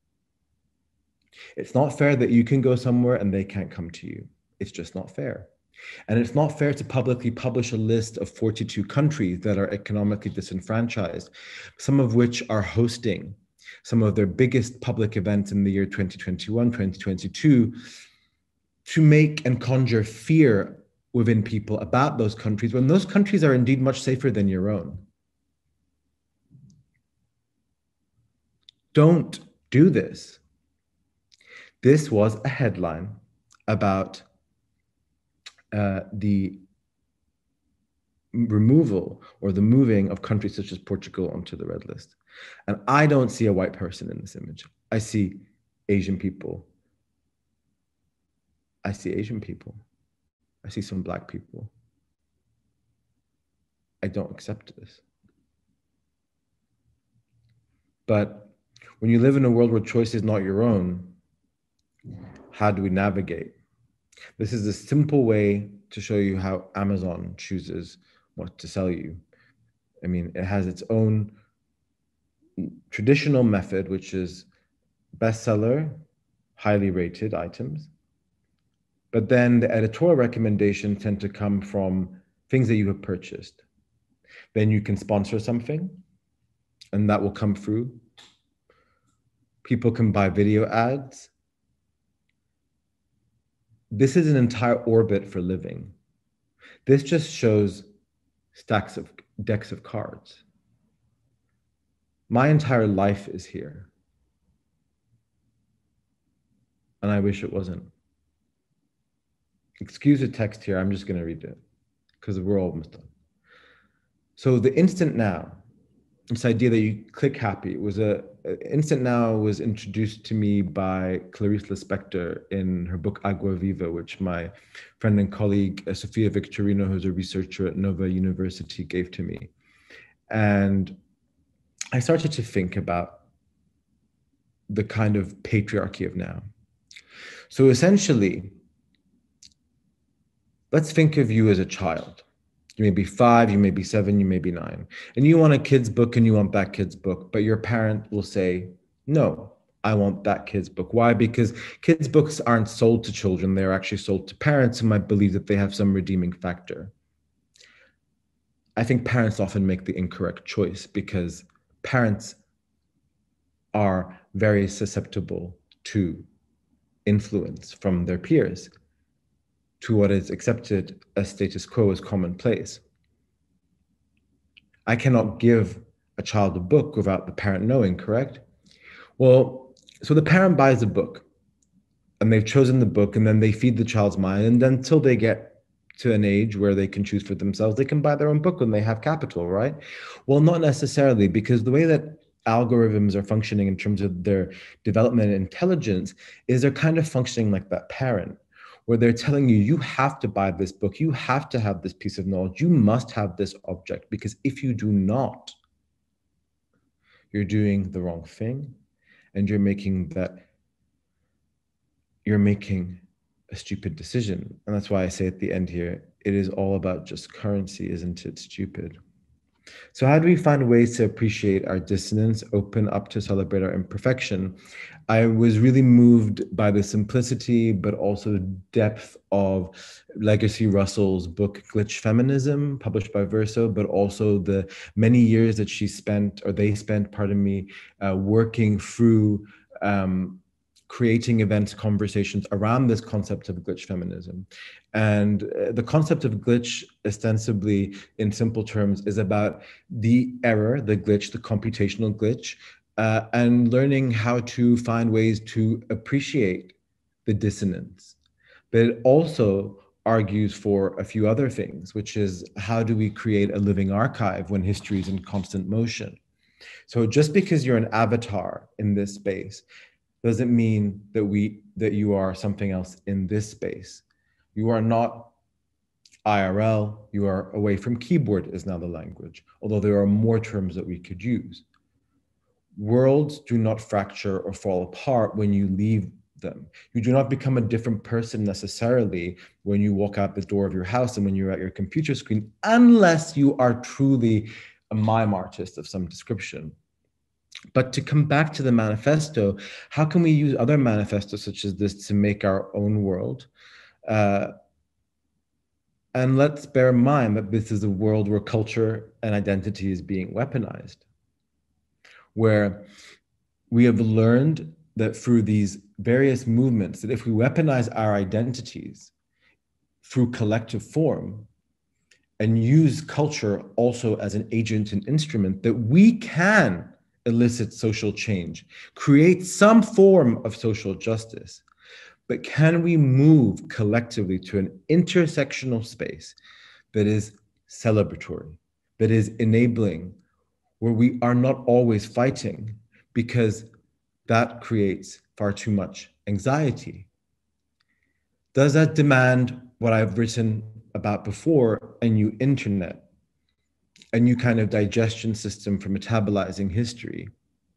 It's not fair that you can go somewhere and they can't come to you. It's just not fair. And it's not fair to publicly publish a list of 42 countries that are economically disenfranchised, some of which are hosting some of their biggest public events in the year 2021, 2022, to make and conjure fear within people about those countries when those countries are indeed much safer than your own. Don't do this. This was a headline about the removal or the moving of countries such as Portugal onto the red list. And I don't see a white person in this image. I see Asian people. I see Asian people. I see some Black people. I don't accept this. But when you live in a world where choice is not your own, how do we navigate? This is a simple way to show you how Amazon chooses what to sell you. I mean, it has its own traditional method, which is bestseller, highly rated items. But then the editorial recommendations tend to come from things that you have purchased. Then you can sponsor something, and that will come through. People can buy video ads. This is an entire orbit for living. This just shows decks of cards. My entire life is here. And I wish it wasn't. Excuse the text here, I'm just going to read it because we're almost done. So the instant now, this idea that you click happy, instant now was introduced to me by Clarice Lispector in her book Agua Viva, which my friend and colleague Sofia Victorino, who's a researcher at Nova University, gave to me. And I started to think about the kind of patriarchy of now. So essentially, let's think of you as a child. You may be 5, you may be 7, you may be 9. And you want a kid's book and you want that kid's book, but your parent will say, no, I want that kid's book. Why? Because kids' books aren't sold to children. They're actually sold to parents who might believe that they have some redeeming factor. I think parents often make the incorrect choice because parents are very susceptible to influence from their peers, to what is accepted as status quo, as commonplace. I cannot give a child a book without the parent knowing, correct? Well, so the parent buys a book and they've chosen the book and then they feed the child's mind, and then until they get to an age where they can choose for themselves, they can buy their own book when they have capital, right? Well, not necessarily, because the way that algorithms are functioning in terms of their development and intelligence is they're kind of functioning like that parent, where they're telling you, you have to buy this book, you have to have this piece of knowledge, you must have this object, because if you do not, you're doing the wrong thing, and you're making a stupid decision. And that's why I say at the end here, it is all about just currency, isn't it stupid? So how do we find ways to appreciate our dissonance, open up to celebrate our imperfection? I was really moved by the simplicity, but also the depth of Legacy Russell's book, Glitch Feminism, published by Verso, but also the many years that they spent, working through creating events, conversations around this concept of glitch feminism. And the concept of glitch, ostensibly in simple terms, is about the error, the glitch, the computational glitch, and learning how to find ways to appreciate the dissonance. But it also argues for a few other things, which is how do we create a living archive when history is in constant motion? So just because you're an avatar in this space doesn't mean that you are something else in this space. You are not IRL, you are away from keyboard is now the language, although there are more terms that we could use. Worlds do not fracture or fall apart when you leave them. You do not become a different person necessarily when you walk out the door of your house and when you're at your computer screen, unless you are truly a mime artist of some description. But to come back to the manifesto, how can we use other manifestos such as this to make our own world? And let's bear in mind that this is a world where culture and identity is being weaponized, where we have learned that through these various movements, that if we weaponize our identities through collective form and use culture also as an agent and instrument, that we can elicit social change, create some form of social justice. But can we move collectively to an intersectional space that is celebratory, that is enabling, where we are not always fighting, because that creates far too much anxiety? Does that demand what I've written about before, a new internet, a new kind of digestion system for metabolizing history?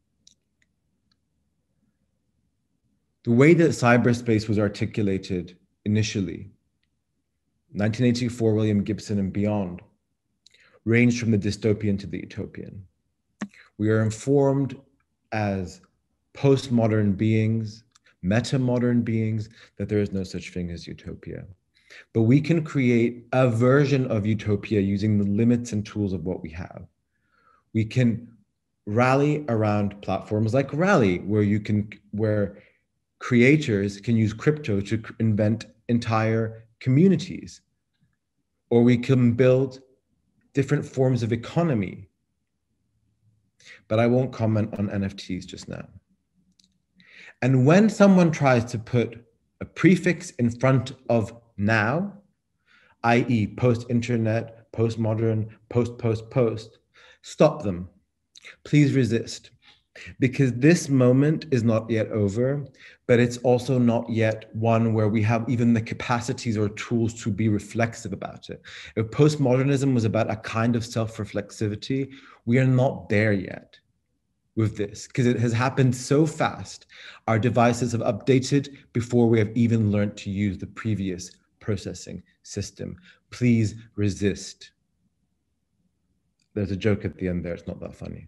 The way that cyberspace was articulated initially, 1984, William Gibson and beyond, ranged from the dystopian to the utopian. We are informed as postmodern beings, meta-modern beings, that there is no such thing as utopia. But we can create a version of utopia using the limits and tools of what we have. We can rally around platforms like Rally, where creators can use crypto to invent entire communities. Or we can build different forms of economy. But I won't comment on NFTs just now. And when someone tries to put a prefix in front of now, i.e. post-internet, postmodern, post, stop them. Please resist. Because this moment is not yet over, but it's also not yet one where we have even the capacities or tools to be reflexive about it. If postmodernism was about a kind of self-reflexivity, we are not there yet with this, because it has happened so fast. Our devices have updated before we have even learned to use the previous processing system. Please resist. There's a joke at the end there, it's not that funny.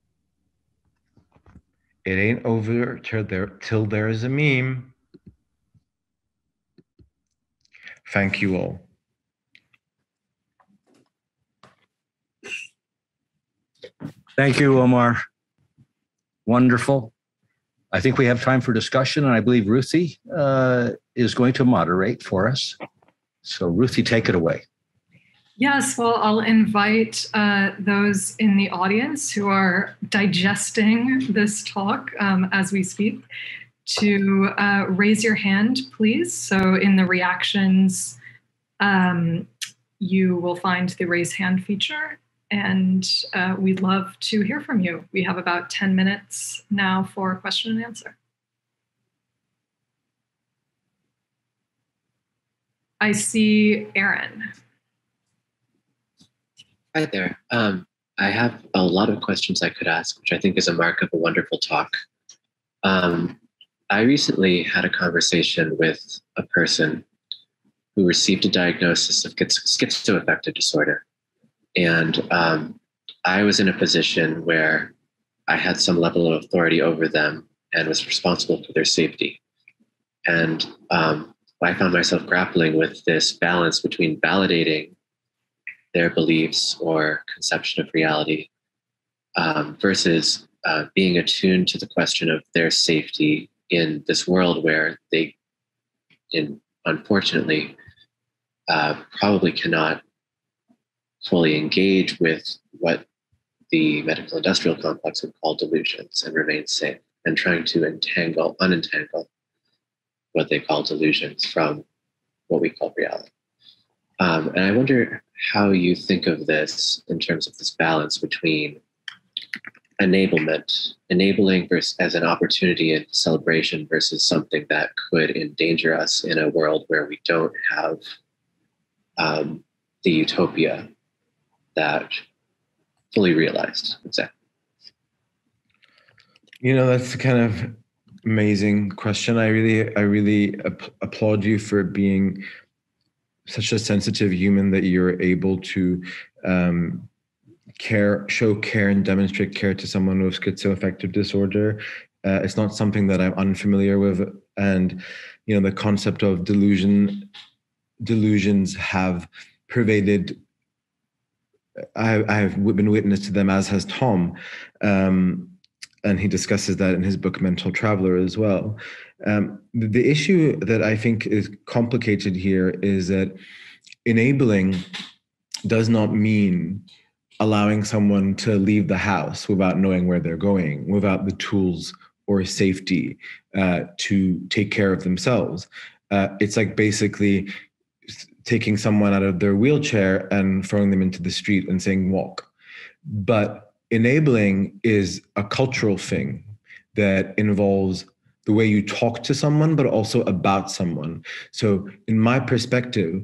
It ain't over till there is a meme. Thank you all. Thank you, Omar. Wonderful. I think we have time for discussion, and I believe Ruthie is going to moderate for us. So Ruthie, take it away. Yes, well, I'll invite those in the audience who are digesting this talk as we speak to raise your hand, please. So in the reactions, you will find the raise hand feature, and we'd love to hear from you. We have about 10 minutes now for question and answer. I see Aaron. Hi there. I have a lot of questions I could ask, which I think is a mark of a wonderful talk. I recently had a conversation with a person who received a diagnosis of schizoaffective disorder. And I was in a position where I had some level of authority over them and was responsible for their safety. And I found myself grappling with this balance between validating their beliefs or conception of reality versus being attuned to the question of their safety in this world where they, unfortunately, probably cannot fully engage with what the medical industrial complex would call delusions and remain safe, and trying to unentangle what they call delusions from what we call reality. And I wonder how you think of this in terms of this balance between enabling versus as an opportunity and celebration versus something that could endanger us in a world where we don't have the utopia that fully realized. Exactly. That's a kind of amazing question. I really applaud you for being such a sensitive human that you're able to show care and demonstrate care to someone with schizoaffective disorder. It's not something that I'm unfamiliar with. And, the concept of delusions have pervaded. I've been witness to them, as has Tom. And he discusses that in his book, Mental Traveler, as well. The issue that I think is complicated here is that enabling does not mean allowing someone to leave the house without knowing where they're going, without the tools or safety to take care of themselves. It's like basically taking someone out of their wheelchair and throwing them into the street and saying, walk. But enabling is a cultural thing that involves the way you talk to someone, but also about someone. So in my perspective,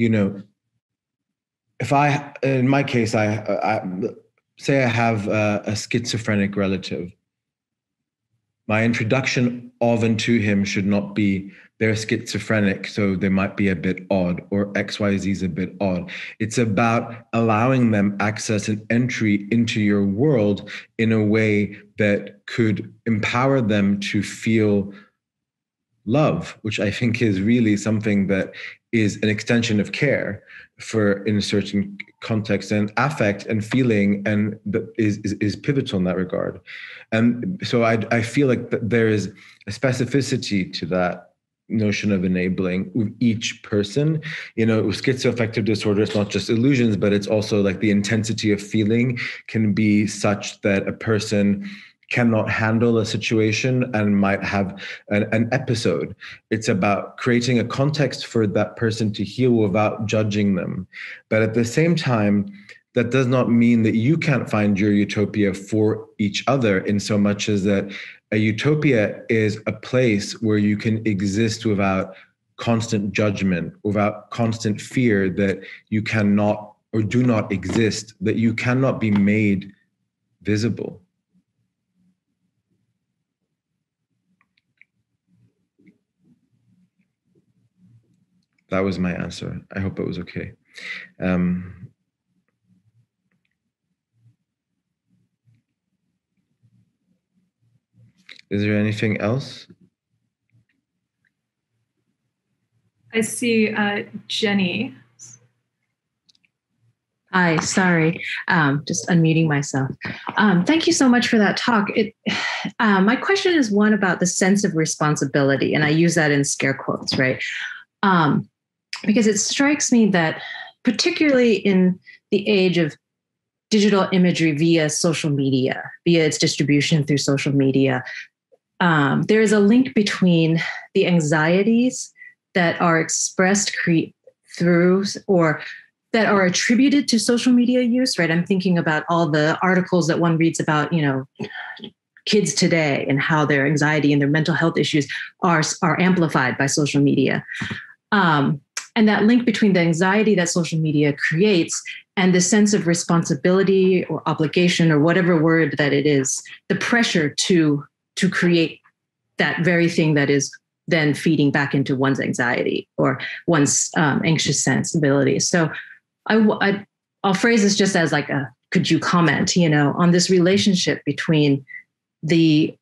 in my case, I say I have a schizophrenic relative. My introduction of and to him should not be they're schizophrenic, so they might be a bit odd, or XYZ is a bit odd. It's about allowing them access and entry into your world in a way that could empower them to feel love, which I think is really something that is an extension of care in a certain context, and affect and feeling, and is pivotal in that regard. And so I feel like there is a specificity to that notion of enabling with each person. With schizoaffective disorder, it's not just illusions, but it's also like the intensity of feeling can be such that a person cannot handle a situation and might have an episode. It's about creating a context for that person to heal without judging them. But at the same time, that does not mean that you can't find your utopia for each other, in so much as that a utopia is a place where you can exist without constant judgment, without constant fear that you cannot or do not exist, that you cannot be made visible. That was my answer. I hope it was okay. Is there anything else? I see Jenny. Hi, sorry, just unmuting myself. Thank you so much for that talk. My question is one about the sense of responsibility, and I use that in scare quotes, right? Because it strikes me that particularly in the age of digital imagery via social media, via its distribution through social media, there is a link between the anxieties that are expressed through or that are attributed to social media use, right? I'm thinking about all the articles that one reads about, kids today and how their anxiety and their mental health issues are amplified by social media. And that link between the anxiety that social media creates and the sense of responsibility or obligation or whatever word that it is, the pressure to create that very thing that is then feeding back into one's anxiety or one's anxious sensibility. So I'll phrase this just as like could you comment, on this relationship between a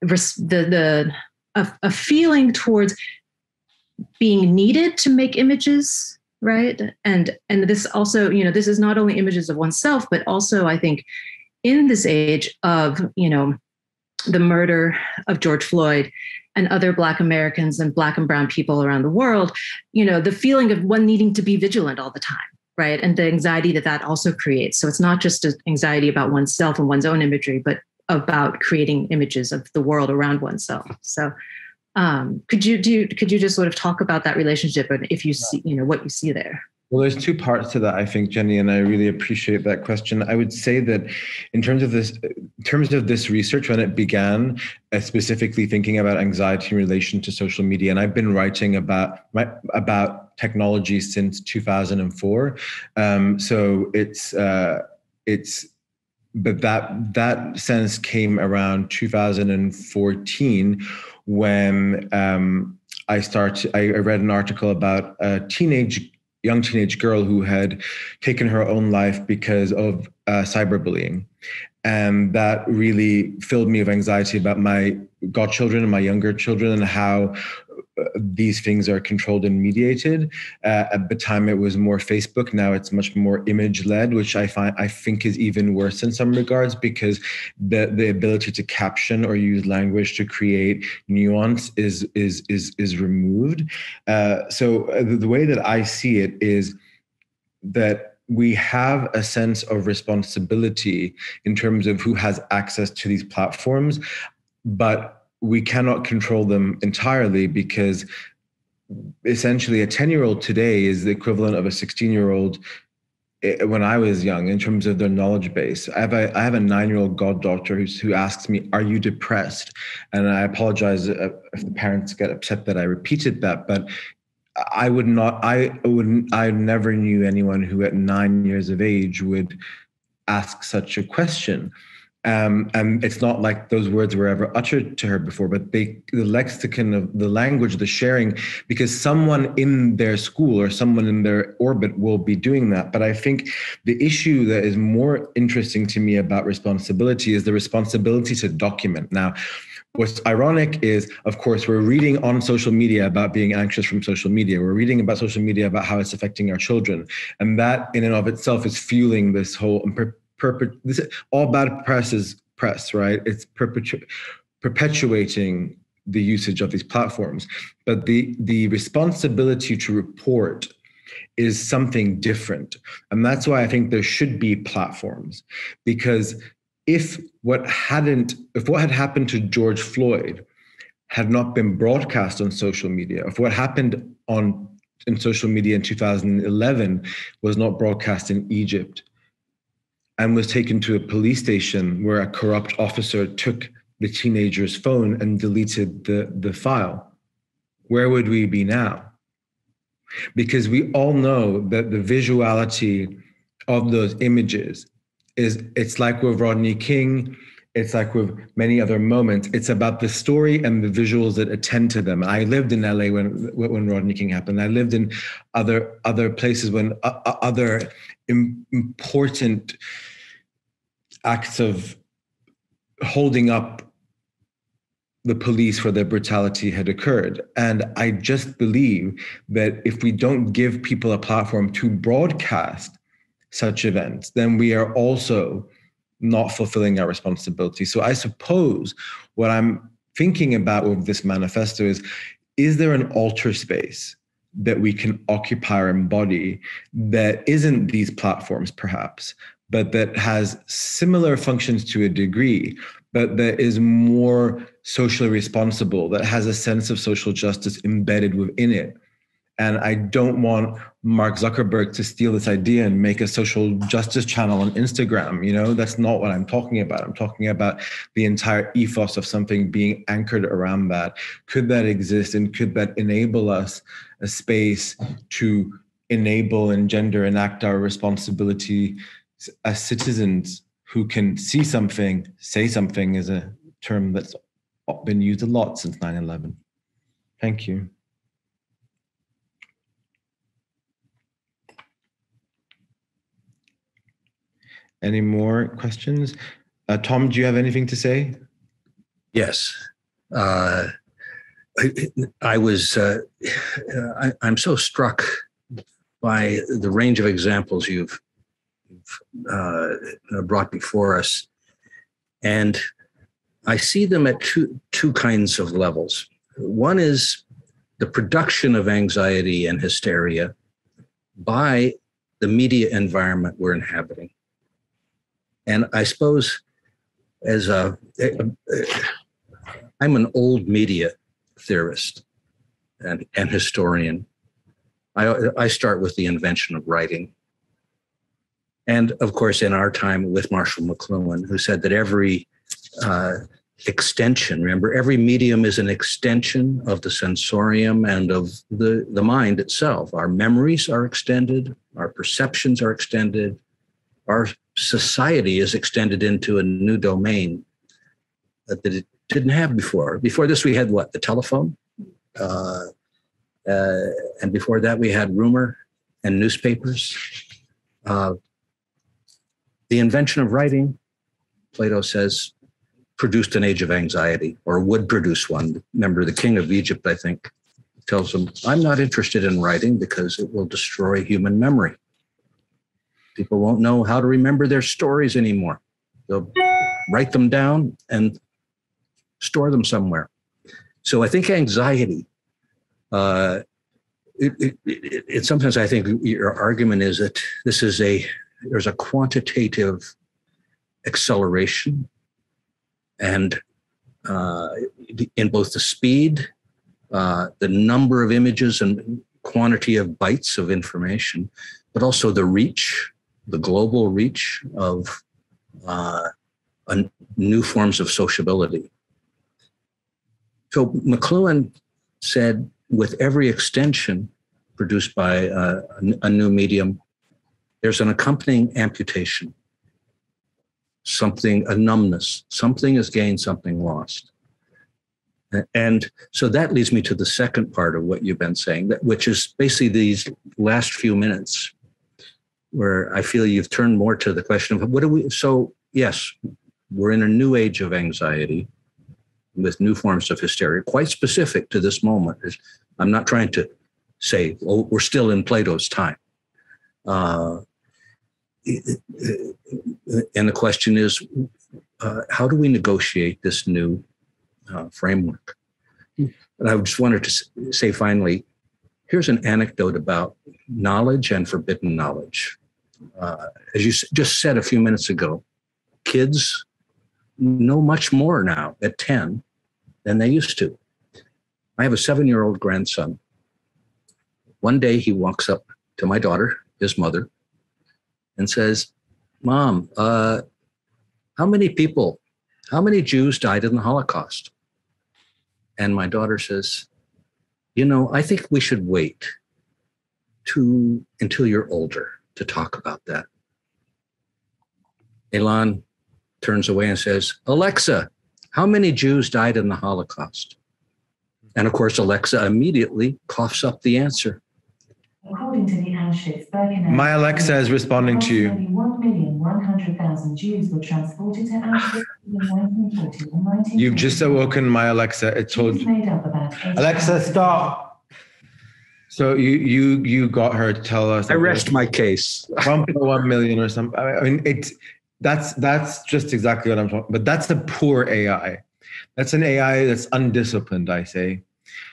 feeling towards being needed to make images, right? And this also, this is not only images of oneself, but also I think in this age of, the murder of George Floyd and other Black Americans and Black and brown people around the world, the feeling of one needing to be vigilant all the time, right? And the anxiety that also creates. So it's not just an anxiety about oneself and one's own imagery, but about creating images of the world around oneself. So could you just sort of talk about that relationship and if you see, what you see there? Well, there's two parts to that, I think, Jenny, and I really appreciate that question. I would say that in terms of this research, when it began, specifically thinking about anxiety in relation to social media, and I've been writing about technology since 2004. So but that sense came around 2014 when I read an article about a young teenage girl who had taken her own life because of cyberbullying. And that really filled me with anxiety about my godchildren and my younger children and how these things are controlled and mediated. At the time, it was more Facebook. Now it's much more image-led, which I think is even worse in some regards, because the ability to caption or use language to create nuance is removed. So the way that I see it is that we have a sense of responsibility in terms of who has access to these platforms, but we cannot control them entirely, because essentially a 10-year-old today is the equivalent of a 16-year-old when I was young in terms of their knowledge base. I have a 9-year-old goddaughter who asks me, "Are you depressed?" And I apologize if the parents get upset that I repeated that, but I never knew anyone who at 9 years of age would ask such a question. And it's not like those words were ever uttered to her before, but the lexicon of the language, the sharing, because someone in their school or someone in their orbit will be doing that. But I think the issue that is more interesting to me about responsibility is the responsibility to document. Now, what's ironic is, of course, we're reading on social media about being anxious from social media. We're reading about social media about how it's affecting our children. And that in and of itself is fueling this whole all bad press is press, right? It's perpetuating the usage of these platforms. But the responsibility to report is something different. And that's why I think there should be platforms, because if what had happened to George Floyd had not been broadcast on social media, if what happened in social media in 2011 was not broadcast in Egypt and was taken to a police station where a corrupt officer took the teenager's phone and deleted the file, where would we be now? Because we all know that the visuality of those images it's like with Rodney King, it's like with many other moments. It's about the story and the visuals that attend to them. I lived in LA when Rodney King happened. I lived in other places when other important acts of holding up the police for their brutality had occurred. And I just believe that if we don't give people a platform to broadcast such events, then we are also not fulfilling our responsibility. So I suppose what I'm thinking about with this manifesto is there an alter space that we can occupy or embody that isn't these platforms perhaps, but that has similar functions to a degree, but that is more socially responsible, that has a sense of social justice embedded within it? And I don't want Mark Zuckerberg to steal this idea and make a social justice channel on Instagram. That's not what I'm talking about. I'm talking about the entire ethos of something being anchored around that. Could that exist, and could that enable us a space to enable, engender, enact our responsibility as citizens who can see something, say something is a term that's been used a lot since 9/11. Thank you. Any more questions? Tom, do you have anything to say? Yes. I'm so struck by the range of examples you've brought before us. And I see them at two kinds of levels. One is the production of anxiety and hysteria by the media environment we're inhabiting. And I suppose I'm an old media theorist and historian. I start with the invention of writing. And of course, in our time with Marshall McLuhan, who said that every extension, remember, every medium is an extension of the sensorium and of the mind itself. Our memories are extended, our perceptions are extended, our society is extended into a new domain that it didn't have before. Before this, we had what? The telephone. And before that, we had rumor and newspapers. The invention of writing, Plato says, produced an age of anxiety, or would produce one. Remember, the king of Egypt, I think, tells him, I'm not interested in writing because it will destroy human memory. People won't know how to remember their stories anymore. They'll write them down and store them somewhere. So I think anxiety, sometimes I think your argument is that there's a quantitative acceleration and in both the speed, the number of images and quantity of bytes of information, but also the reach, the global reach of new forms of sociability. So McLuhan said, with every extension produced by a new medium, there's an accompanying amputation, a numbness, something is gained, something lost. And so that leads me to the second part of what you've been saying, which is basically these last few minutes, where I feel you've turned more to the question of so yes, we're in a new age of anxiety with new forms of hysteria, quite specific to this moment. I'm not trying to say, oh, we're still in Plato's time. And the question is, how do we negotiate this new framework? And I just wanted to say finally, here's an anecdote about knowledge and forbidden knowledge. As you just said a few minutes ago, kids know much more now at 10 than they used to. I have a 7-year-old grandson. One day he walks up to my daughter, his mother, and says, Mom, how many Jews died in the Holocaust? And my daughter says, I think we should wait until you're older to talk about that. Elan turns away and says, Alexa, how many Jews died in the Holocaust? And of course, Alexa immediately coughs up the answer. According to the Auschwitz Berlin, My Alexa is responding to you. 1,100,000 Jews were transported to Auschwitz in 1940 and 1940. You've just awoken my Alexa. It told you. Alexa, stop. So you got her to tell us. I rest my case. 1.1 million or something. I mean, that's just exactly what I'm talking. But that's a poor AI. That's an AI that's undisciplined, I say.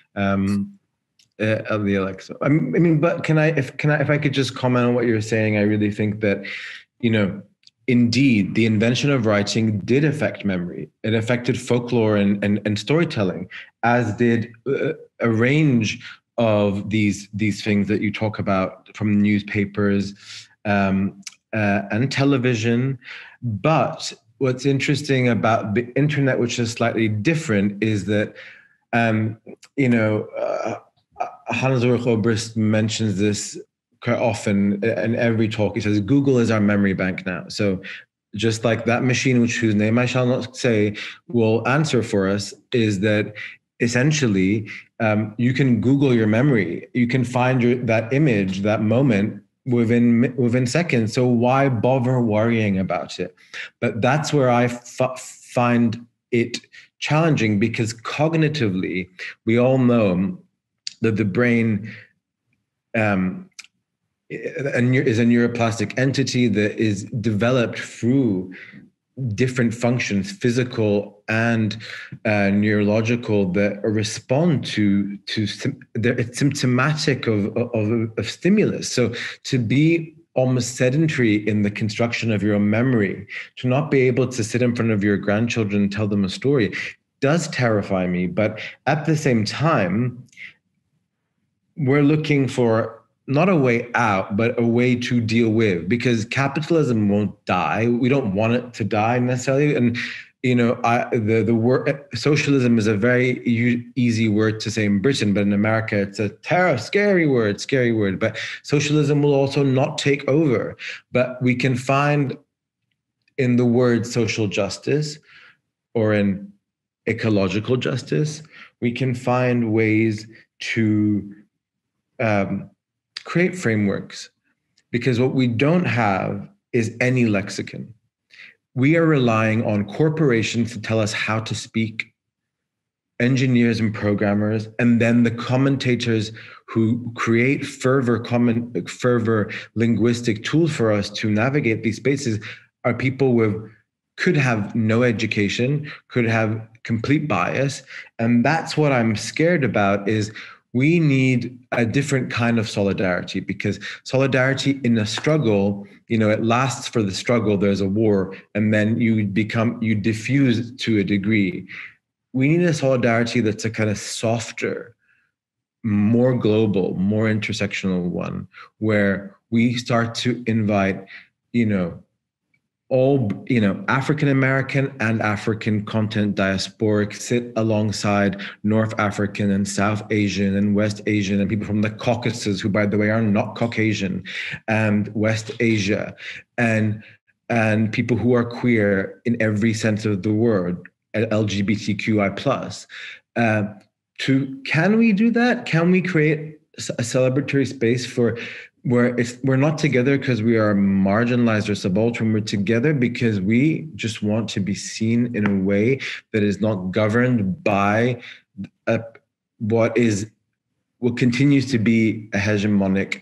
Of the Alexa. I mean, but if I could just comment on what you're saying, I really think that, indeed, the invention of writing did affect memory. It affected folklore and storytelling, as did a range of these things that you talk about from newspapers and television. But what's interesting about the internet, which is slightly different, is that Hans Ulrich Obrist mentions this quite often in every talk. He says, Google is our memory bank now. So just like that machine, whose name I shall not say, will answer for us, is that essentially you can Google your memory. You can find that image, that moment within seconds. So why bother worrying about it? But that's where I find it challenging, because cognitively, we all know that the brain is a neuroplastic entity that is developed through different functions, physical and neurological, that respond to it's symptomatic of stimulus. So to be almost sedentary in the construction of your own memory, to not be able to sit in front of your grandchildren and tell them a story, does terrify me. But at the same time, we're looking for not a way out, but a way to deal with, because capitalism won't die. We don't want it to die necessarily. And, the word socialism is a very easy word to say in Britain, but in America, it's a scary word. But socialism will also not take over. But we can find in the word social justice or in ecological justice, we can find ways to create frameworks, because what we don't have is any lexicon. We are relying on corporations to tell us how to speak, engineers and programmers, and then the commentators who create fervor linguistic tools for us to navigate these spaces are people could have no education, could have complete bias. And that's what I'm scared about, is we need a different kind of solidarity, because solidarity in a struggle, it lasts for the struggle, there's a war, and then you diffuse to a degree. We need a solidarity that's a kind of softer, more global, more intersectional one, where we start to invite, all, African American and African content diasporic sit alongside North African and South Asian and West Asian and people from the Caucasus, who, by the way, are not Caucasian, and West Asia, and people who are queer in every sense of the word, LGBTQI+. Can we do that? Can we create a celebratory space where we're not together because we are marginalized or subaltern, we're together because we just want to be seen in a way that is not governed by what continues to be a hegemonic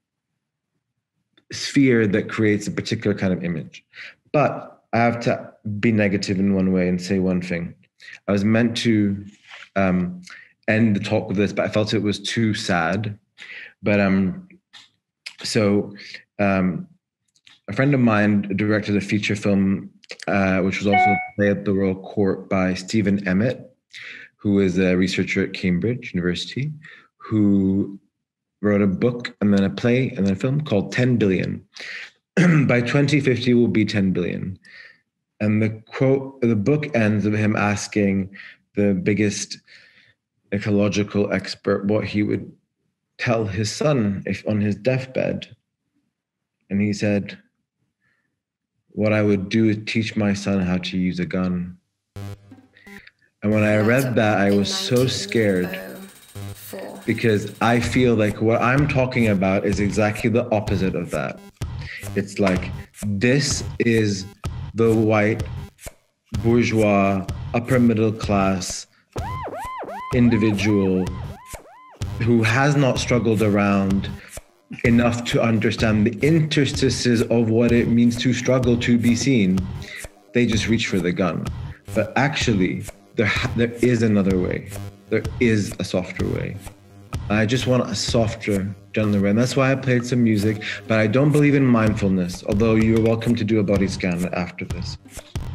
sphere that creates a particular kind of image. But I have to be negative in one way and say one thing. I was meant to end the talk with this, but I felt it was too sad. But So a friend of mine directed a feature film, which was also played at the Royal Court by Stephen Emmett, who is a researcher at Cambridge University, who wrote a book and then a play and then a film called 10 Billion. By 2050, will be 10 billion. And the book ends with him asking the biggest ecological expert what he would tell his son if on his deathbed. And he said, what I would do is teach my son how to use a gun. And when I read that, I was so scared, because I feel like what I'm talking about is exactly the opposite of that. It's like, this is the white, bourgeois, upper middle class individual who has not struggled around enough to understand the interstices of what it means to struggle to be seen. They just reach for the gun. But actually, there is another way. There is a softer way. I just want a softer, gentler way. And that's why I played some music, but I don't believe in mindfulness, although you're welcome to do a body scan after this.